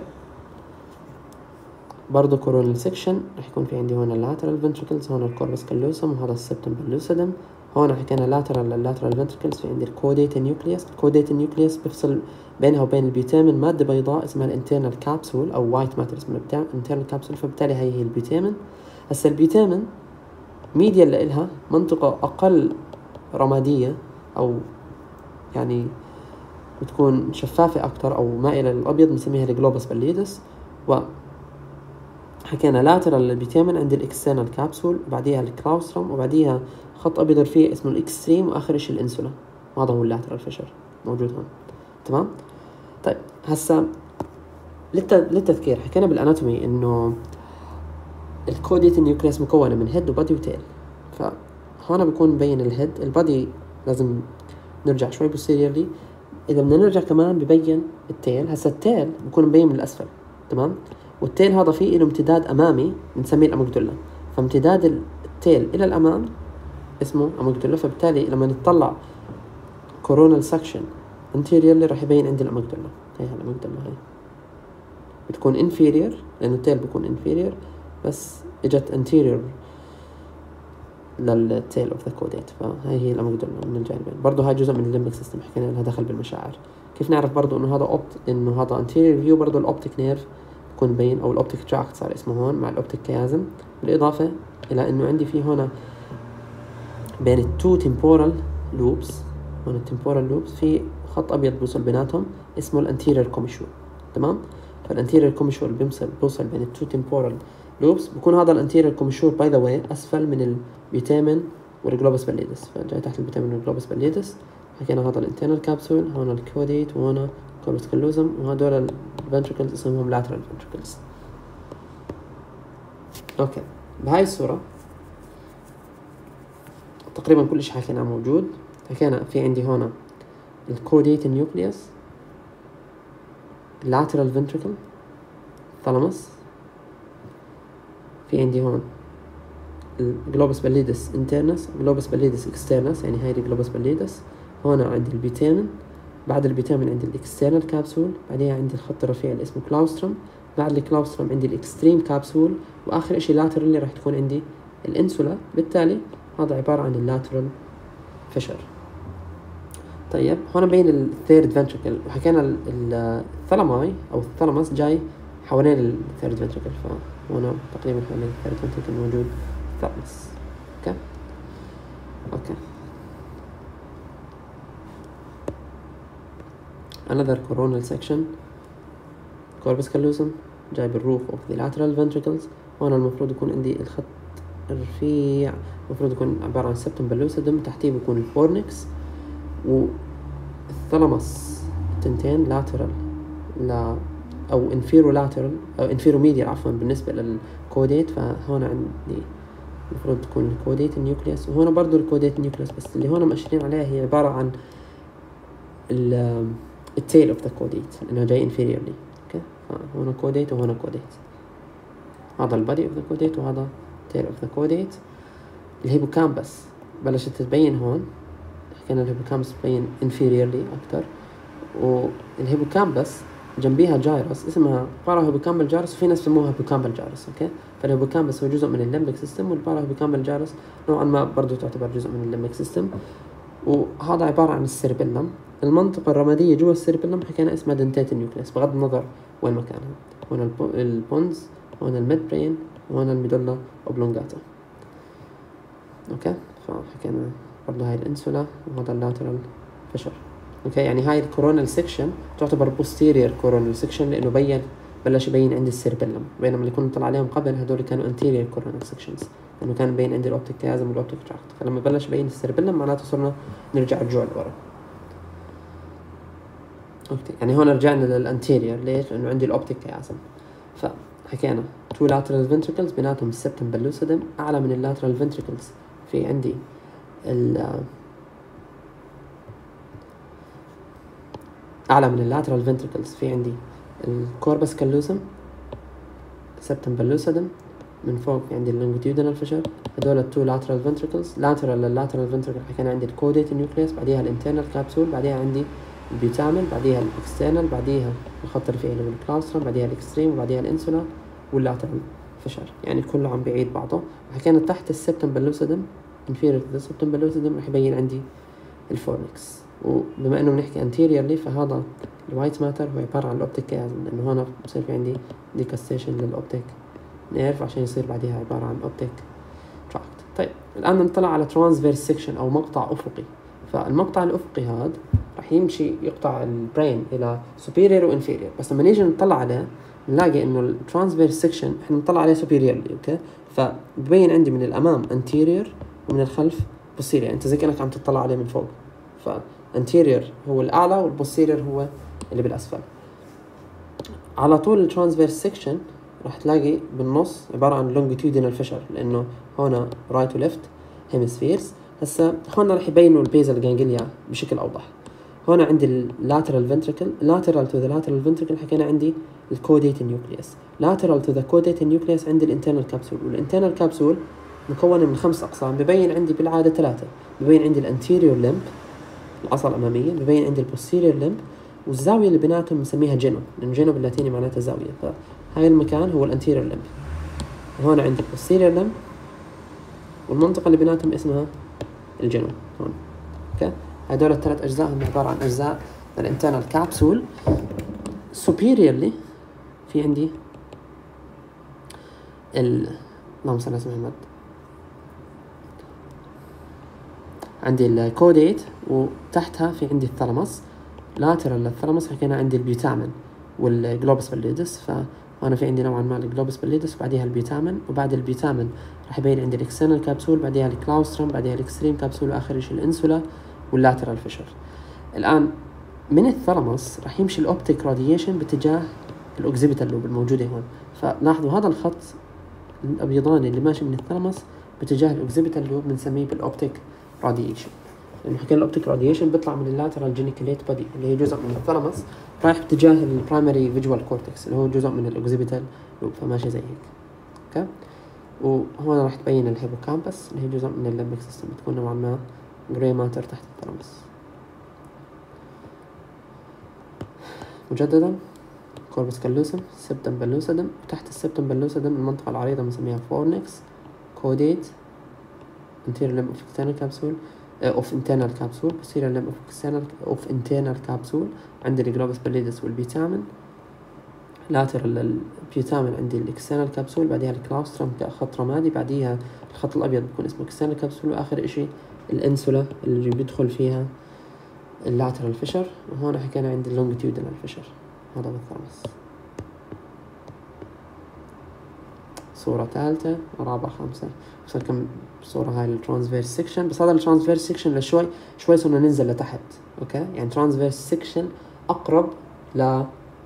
برضو coronal section راح يكون في عندي هون اللاترال ventricles، هون الكوربس كالوسم، وهذا السبتم باللوسيدم. هون حكينا lateral لللاترال ventricles في عندي الكوديت نيوكليوس. الكوديت نيوكليوس بيفصل بينها وبين البيتامين مادة بيضاء اسمها الانترنال كابسول أو وايت ماتر اسمها الانترنال كابسول، فبالتالي هي هي البيتامين. هسا البيتامين ميديال لإلها منطقة أقل رمادية أو يعني بتكون شفافة أكتر أو مائلة للأبيض، بنسميها الجلوبس باليدس. و حكينا لاترال للبيتامين عند الاكسترنال كابسول، وبعديها الكلاوستروم، وبعديها خط أبيض رفيع اسمه الإكستريم، وآخر إشي الإنسولا، وهذا هو اللاترال فيشر موجود هون. تمام. طيب هسا للتذكير حكينا بالأناتومي إنه الكوديت النيوكليوس مكونة من هيد وبادي وتيل. فهنا بيكون مبين الهيد، البادي لازم نرجع شوي posteriorly. إذا بدنا نرجع كمان ببين التيل. هسا التيل بيكون مبين من الأسفل، تمام. والتيل هذا فيه له امتداد أمامي بنسميه الأميجدولا، فامتداد التيل إلى الأمام اسمه أميجدولا. فبالتالي لما نطلع coronal section anteriorly راح يبين عندي الأميجدولا. هي الأميجدولا هاي بتكون inferior لأنه التيل بيكون inferior، بس إجت anterior للتيل of the caudate، فهي هي الأميجدولا من الجانبين. برضو هاي جزء من الليمبك سيستم، حكينا لها دخل بالمشاعر. كيف نعرف برضو إنه هذا أوبت إنه هذا anterior view؟ برضو الأوبتيك نيرف بكون مبين، أو الأوبتيك تراكت صار اسمه هون مع الأوبتيك كيازم، بالإضافة إلى إنه عندي فيه هنا بين التو temporal loops، هون التمبورال لوبس في خط أبيض بوصل بيناتهم اسمه الانتيرير كوميشور. تمام. فالانتيرير كوميشور بيوصل بوصل بين التو temporal loops. بكون هذا الانتيرير كوميشور باي ذا واي أسفل من البيتامين والجلوبس باليدس، فجاي تحت البيتامين والجلوبس باليدس. حكينا هذا الانترنال كابسول، هون الكوديت، وهون كوربس كالوزم، وهدول الفنتركلز اسمهم لاترال فنتركلز. اوكي، بهاي الصورة تقريبا كل شيء حكيناه موجود. حكينا في عندي هون الكوديت نيوكليوس، اللاترال فنتركل، ثالاموس، في عندي هون الجلوبس باليدس انترنس، جلوبس باليدس اكسترنس، يعني هاي الجلوبس باليدس. هون عندي البيتامين، بعد البيتامين عندي الاكسترنال كابسول، بعدين عندي الخط الرفيع اللي اسمه كلاوستروم، بعد الكلاوستروم عندي الاكستريم كابسول، واخر اشي لاترال اللي راح تكون عندي الانسولا. بالتالي هذا عبارة عن اللاترال فيشر. طيب هون مبين الثيرد فنتركل، وحكينا الثلاماي او الثلاموس جاي حوالين الثيرد فنتركل، فهون تقريبا حوالين الثيرد فنتركل موجود الثلاموس. اوكي اوكي another coronal section corpus callosum جاي بالروف of the lateral ventricles. هون المفروض يكون عندي الخط الرفيع، المفروض يكون عبارة عن septum pellucidum، تحتيه بيكون الفورنكس والثلاموس التنتين lateral لا أو infero-lateral أو infero-medial عفوا بالنسبة للكوديت. فهون عندي المفروض تكون الكوديت النيوكليوس، وهون برضو الكوديت النيوكليوس، بس اللي هون مأشرين عليها هي عبارة عن ال التيل اوف ذا كوديت لأنه جاي inferiorly. اوكي، فهون كوديت وهون كوديت، هذا البادي اوف ذا كوديت وهذا تيل اوف ذا كوديت. الهيبوكامبس بلشت تبين هون، حكينا الهيبوكامبس تبين inferiorly أكتر، والهيبوكامبس جنبيها جايروس اسمها بارا هيبوكامبال جايروس، وفي ناس يسموها هيبوكامبال جايروس. اوكي، فالهيبوكامبس هو جزء من الليمبك سيستم، والبارا هيبوكامبال جايروس نوعا ما برضو تعتبر جزء من الليمبك سيستم. وهذا عبارة عن السيربيلم، المنطقة الرمادية جوا السيربيلم حكينا اسمها دنتات النيوكليس بغض النظر وين مكانها. هون البونز، هون الميد برين، وهون الميدولا اوبلونجاتا. اوكي، فحكينا برضو هاي الانسولا وهذا اللاترال فيشر. اوكي، يعني هاي الكورونال سيكشن تعتبر posterior coronal section لانه بين بلش يبين عندي السيربيلم، بينما اللي كنا نطلع عليهم قبل هدول كانوا anterior coronal sections لأنه كان بين عندي الأوبتيك كيازم والأوبتيك تراكت. فلما بلش يبين السيربيلم معناته صرنا نرجع رجوع لورا. اوكي يعني هون رجعنا للانتيريور. ليش؟ لأنه عندي الأوبتيك كيازم. فحكينا two lateral ventricles بيناتهم السبتم باللوسيدم أعلى من اللاترال ventricles. في عندي ال أعلى من اللاترال ventricles في عندي الكوربس كاللوزم، سبتم باللوسيدم، من فوق في عندي اللونجيتيودينال فيشر. هدول التو لاترال ventricles. لاترال لللاترال ventricle حكينا عندي الكوديت نيوكليوس، بعديها الانترنال كابسول، بعديها عندي البيوتامين، بعديها الاكسترنال، بعديها الخط الرفيعي اللي هو الكلاوسترم، بعديها الاكستريم، وبعديها الانسولا واللاترال فيشر. يعني كله عم بيعيد بعضه. وحكينا تحت السبتم باللوسيدم inferior to the septum pellucidum رح يبين عندي الفورنكس. وبما انه بنحكي anteriorly فهذا الوايت ماتر هو عبارة عن الاوبتيك كيازم، لانه هون بصير في عندي ديكاستيشن للاوبتيك نيرف عشان يصير بعديها عبارة عن اوبتيك تراكت. طيب الان نطلع على ترانسفيرس سيكشن او مقطع افقي. فالمقطع الافقي هذا رح يمشي يقطع البرين الى superior و inferior. بس لما نيجي نطلع عليه نلاقي انه الترانسفيرس سيكشن احنا نطلع عليه superiorly. اوكي فببين عندي من الامام anterior ومن الخلف posterior. انت زي كأنك عم تطلع عليه من فوق. ف anterior هو الاعلى والبوستيريور هو اللي بالاسفل. على طول الترانسفيرس سيكشن راح تلاقي بالنص عبارة عن longitudinal fissure، لانه هون right و left hemispheres. هسا هون راح يبينوا البيزل جانجليا بشكل اوضح. هون عندي اللاترال ventricle lateral to the lateral ventricle حكينا عندي الكوديت نيوكليوس. lateral to the caudate nucleus عندي الانترنال كابسول. والانترنال كابسول مكونة من خمس أقسام. ببين عندي بالعادة ثلاثة. ببين عندي الانتيريور لمب العصا الأمامية، ببين عندي البوستيريور لمب، والزاوية اللي بيناتهم بنسميها جينو، لأن جينو باللاتيني معناتها زاوية. فهاي المكان هو الانتيريور لمب. وهون عندي البوستيريور لمب، والمنطقة اللي بيناتهم اسمها الجينو هون. اوكي هدول الثلاث أجزاء هم عبارة عن أجزاء الانترنال كابسول. superiorly في عندي ال اللهم صل على سيدنا محمد عندي الكوديت، وتحتها في عندي الثالاموس. لاترال للثالاموس حكينا عندي البيوتامين والجلوبس بالليدس. فأنا في عندي نوعا ما الجلوبس بالليدس وبعديها البيوتامين، وبعد البيوتامين راح يبين عندي الاكسترنال كابسول، بعديها الكلاوسترم، بعديها الاكستريم كابسول، واخر شيء الانسولا واللاترال فيشر. الآن من الثالاموس راح يمشي الاوبتيك راديشن باتجاه الاوكسيبيتال لوب الموجودة هون. فلاحظوا هذا الخط الابيضاني اللي ماشي من الثالاموس باتجاه الاوكسيبيتال لوب بنسميه بالاوبتيك راديشن، لانه حكينا الاوبتيك راديشن بيطلع من اللاترال جينيكوليت بودي اللي هي جزء من الثالاموس رايح باتجاه البرايمري فيجوال كورتكس اللي هو جزء من الاوكسيبيتال لوب. فماشي زي هيك. اوكي وهون راح تبين الهيبوكامبس اللي هي جزء من الليمبك سيستم، بتكون نوعا ما جراي ماتر تحت الثالاموس. مجددا كوربس كاللوسم، سبتم باللوسيدم، وتحت السبتم باللوسيدم المنطقة العريضة بنسميها فورنكس، كوديت، anterior limb of external capsule uh, of internal capsule, posterior limb of external of internal capsule. عندي الجلوبس بالليدس والبيوتامين. lateral للبيوتامين عندي الاكسترنال كابسول، بعديها الكلاوسترم كخط رمادي، بعديها الخط الابيض بيكون اسمه اكسترنال كابسول، واخر اشي الانسولا اللي بيدخل فيها اللاترال فيشر. وهون حكينا عندي اللونجيتيودينال فيشر. هذا بالثالاموس. صورة ثالثة رابعة خامسة صار كم صورة. هاي الترانسفيرس سيكشن. بس هذا الترانسفيرس سيكشن لشوي شوي صرنا ننزل لتحت. اوكي يعني ترانسفيرس سيكشن اقرب ل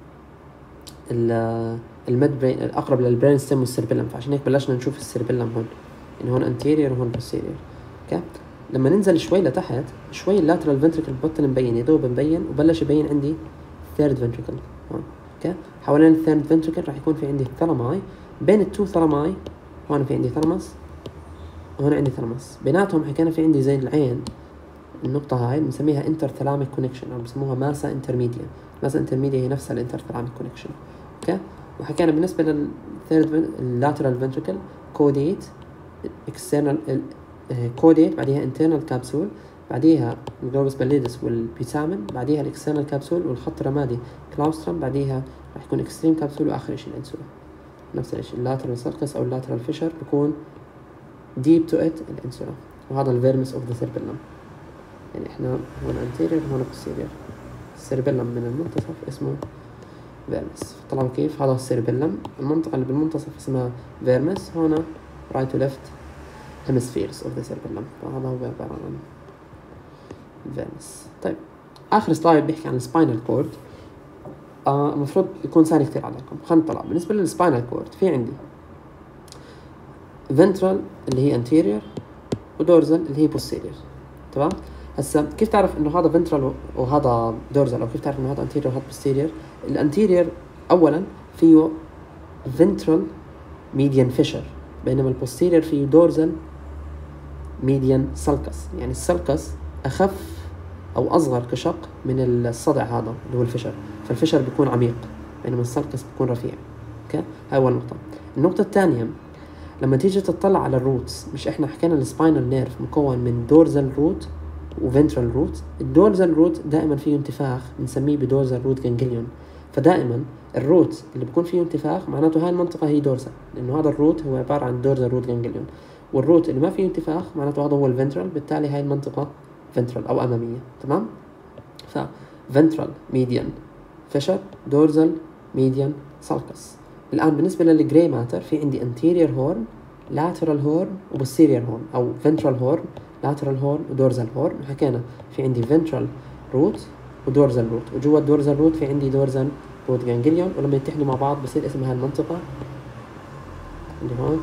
الميد برين، اقرب للبرين ستيم والسيربيلم. فعشان هيك بلشنا نشوف السيربيلم هون، يعني هون انتيريور وهون بوستيريور. اوكي لما ننزل شوي لتحت شوي اللاترال فنتريكل بطل مبين، يدوب مبين، وبلش يبين عندي ثيرد فنتريكل هون. اوكي حوالين الثيرد فنتريكل راح يكون في عندي ثالاماي. بين التو ثالاماي هون في عندي ثالاموس وهون عندي ثالاموس. بيناتهم حكينا في عندي زي العين. النقطة هاي بنسميها انترثالاميك كونكشن، او بسموها ماسا انترميديا. ماسا انترميديا هي نفسها الانترثالاميك كونكشن. اوكي وحكينا بالنسبة للثيرد اللاترال فنتريكل كوديت اكسترنال كوديت، بعديها انترنال كابسول، بعديها الجلوبس بالليدس والبيوتامين، بعديها الاكسترنال كابسول والخط الرمادي كلاوسترم، بعديها راح يكون اكستريم كابسول، واخر شيء الانسولا. نفس الشيء اللاترال سيركس او اللاترال فيشر بيكون deep to it الانسولا. وهذا الفيرمس اوف ذا سيربيلم. يعني احنا هون anterior وهون posterior. السيربيلم من المنتصف اسمه فيرمس. طلعوا كيف؟ هذا السيربيلم، المنطقة اللي بالمنتصف اسمها فيرمس، هنا right to left hemispheres of the cerebellum، فهذا هو عبارة عن فيرمس. طيب آخر سلايد بيحكي عن السباينال كورد. آه المفروض يكون سهل كتير عليكم. خلينا نطلع بالنسبة للسباينال كورد، في عندي ventral اللي هي anterior ودورزال اللي هي posterior. تمام؟ هسا كيف تعرف انه هذا ventral وهذا دورزال، او كيف تعرف انه هذا anterior وهذا posterior؟ الانتيريور اولا فيه ventral median fissure، بينما البوستيريور فيه دورزال median sulcus. يعني السلكس اخف او اصغر كشق من الصدع هذا اللي هو الفشر، فالفشر بيكون عميق بينما السلكس بيكون رفيع. اوكي، هاي اول نقطة. النقطة الثانية، لما تيجي تطلع على الروتس، مش احنا حكينا السباينال نيرف مكون من دورزال روت وفنترال روت؟ الدورزال روت دائما فيه انتفاخ بنسميه بدورزال روت جانجليون، فدائما الروت اللي بيكون فيه انتفاخ معناته هاي المنطقة هي دورزال، لانه هذا الروت هو عبارة عن دورزال روت جانجليون، والروت اللي ما فيه انتفاخ معناته هذا هو الفنترال، بالتالي هاي المنطقة فنترال او امامية. تمام؟ ف ventral median fissure dorsal median sulcus. الآن بالنسبة للجراي ماتر في عندي anterior horn lateral horn و posterior horn، أو ventral horn lateral horn و dorsal horn. وحكينا في عندي ventral root و dorsal root، وجوا dorsal root في عندي dorsal root ganglion، ولما يتحدوا مع بعض بصير اسمها المنطقة اللي هون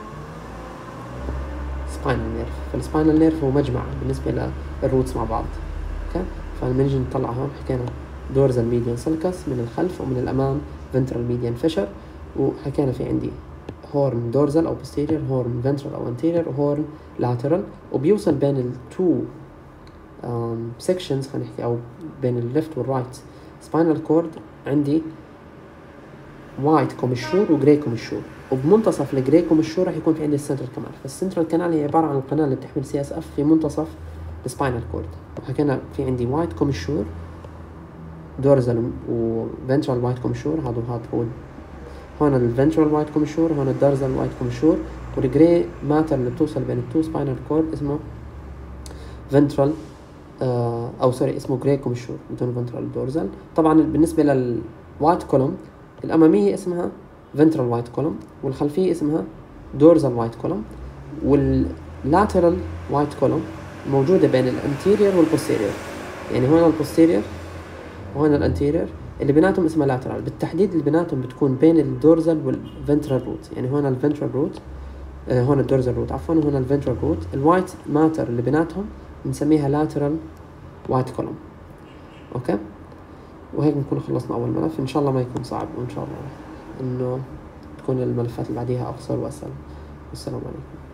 spinal nerve. فالspinal nerve هو مجمع بالنسبة للروتس مع بعض. اوكي، فلما نيجي نطلع هون حكينا dorsal median sulcus من الخلف، ومن الأمام ventral median fissure، وحكينا في عندي horn dorsal أو posterior، horn ventral أو anterior، و horn lateral، وبيوصل بين ال two um, sections خلينا نحكي، أو بين ال left وال right spinal cord عندي white كومشور و grey كومشور، وبمنتصف ال grey كومشور راح يكون في عندي السنترال كانال. فالسنترال كانال هي عبارة عن القناة اللي بتحمل سي اس اف في منتصف السباينال كورد. وحكينا في عندي وايت كومشور دورزال وفنترال وايت كومشور، هذا وهذا هو هون الفنترال وايت كومشور، هون الدورزال وايت كومشور، والجراي ماتر اللي بتوصل بين التو سباينال كورد اسمه فنترال آه او سوري اسمه جراي كومشور بدون فنترال دورزال. طبعا بالنسبة للوايت كولوم الأمامية اسمها فنترال وايت كولوم، والخلفية اسمها دورزال وايت كولوم، واللاترال وايت كولوم موجودة بين الانتيريور والبوستيريور. يعني هون البوستيريور وهون الانتيريور، اللي بيناتهم اسمها لاترال. بالتحديد اللي بيناتهم بتكون بين الدورزال والفنترال روت. يعني هون الفنترال روت آه هون الدورزال روت عفوا، وهون الفنترال روت. الوايت ماتر اللي بيناتهم بنسميها لاترال وايت كولوم. اوكي، وهيك بنكون خلصنا اول ملف. ان شاء الله ما يكون صعب، وان شاء الله انه تكون الملفات اللي بعديها اقصر واسهل. والسلام عليكم.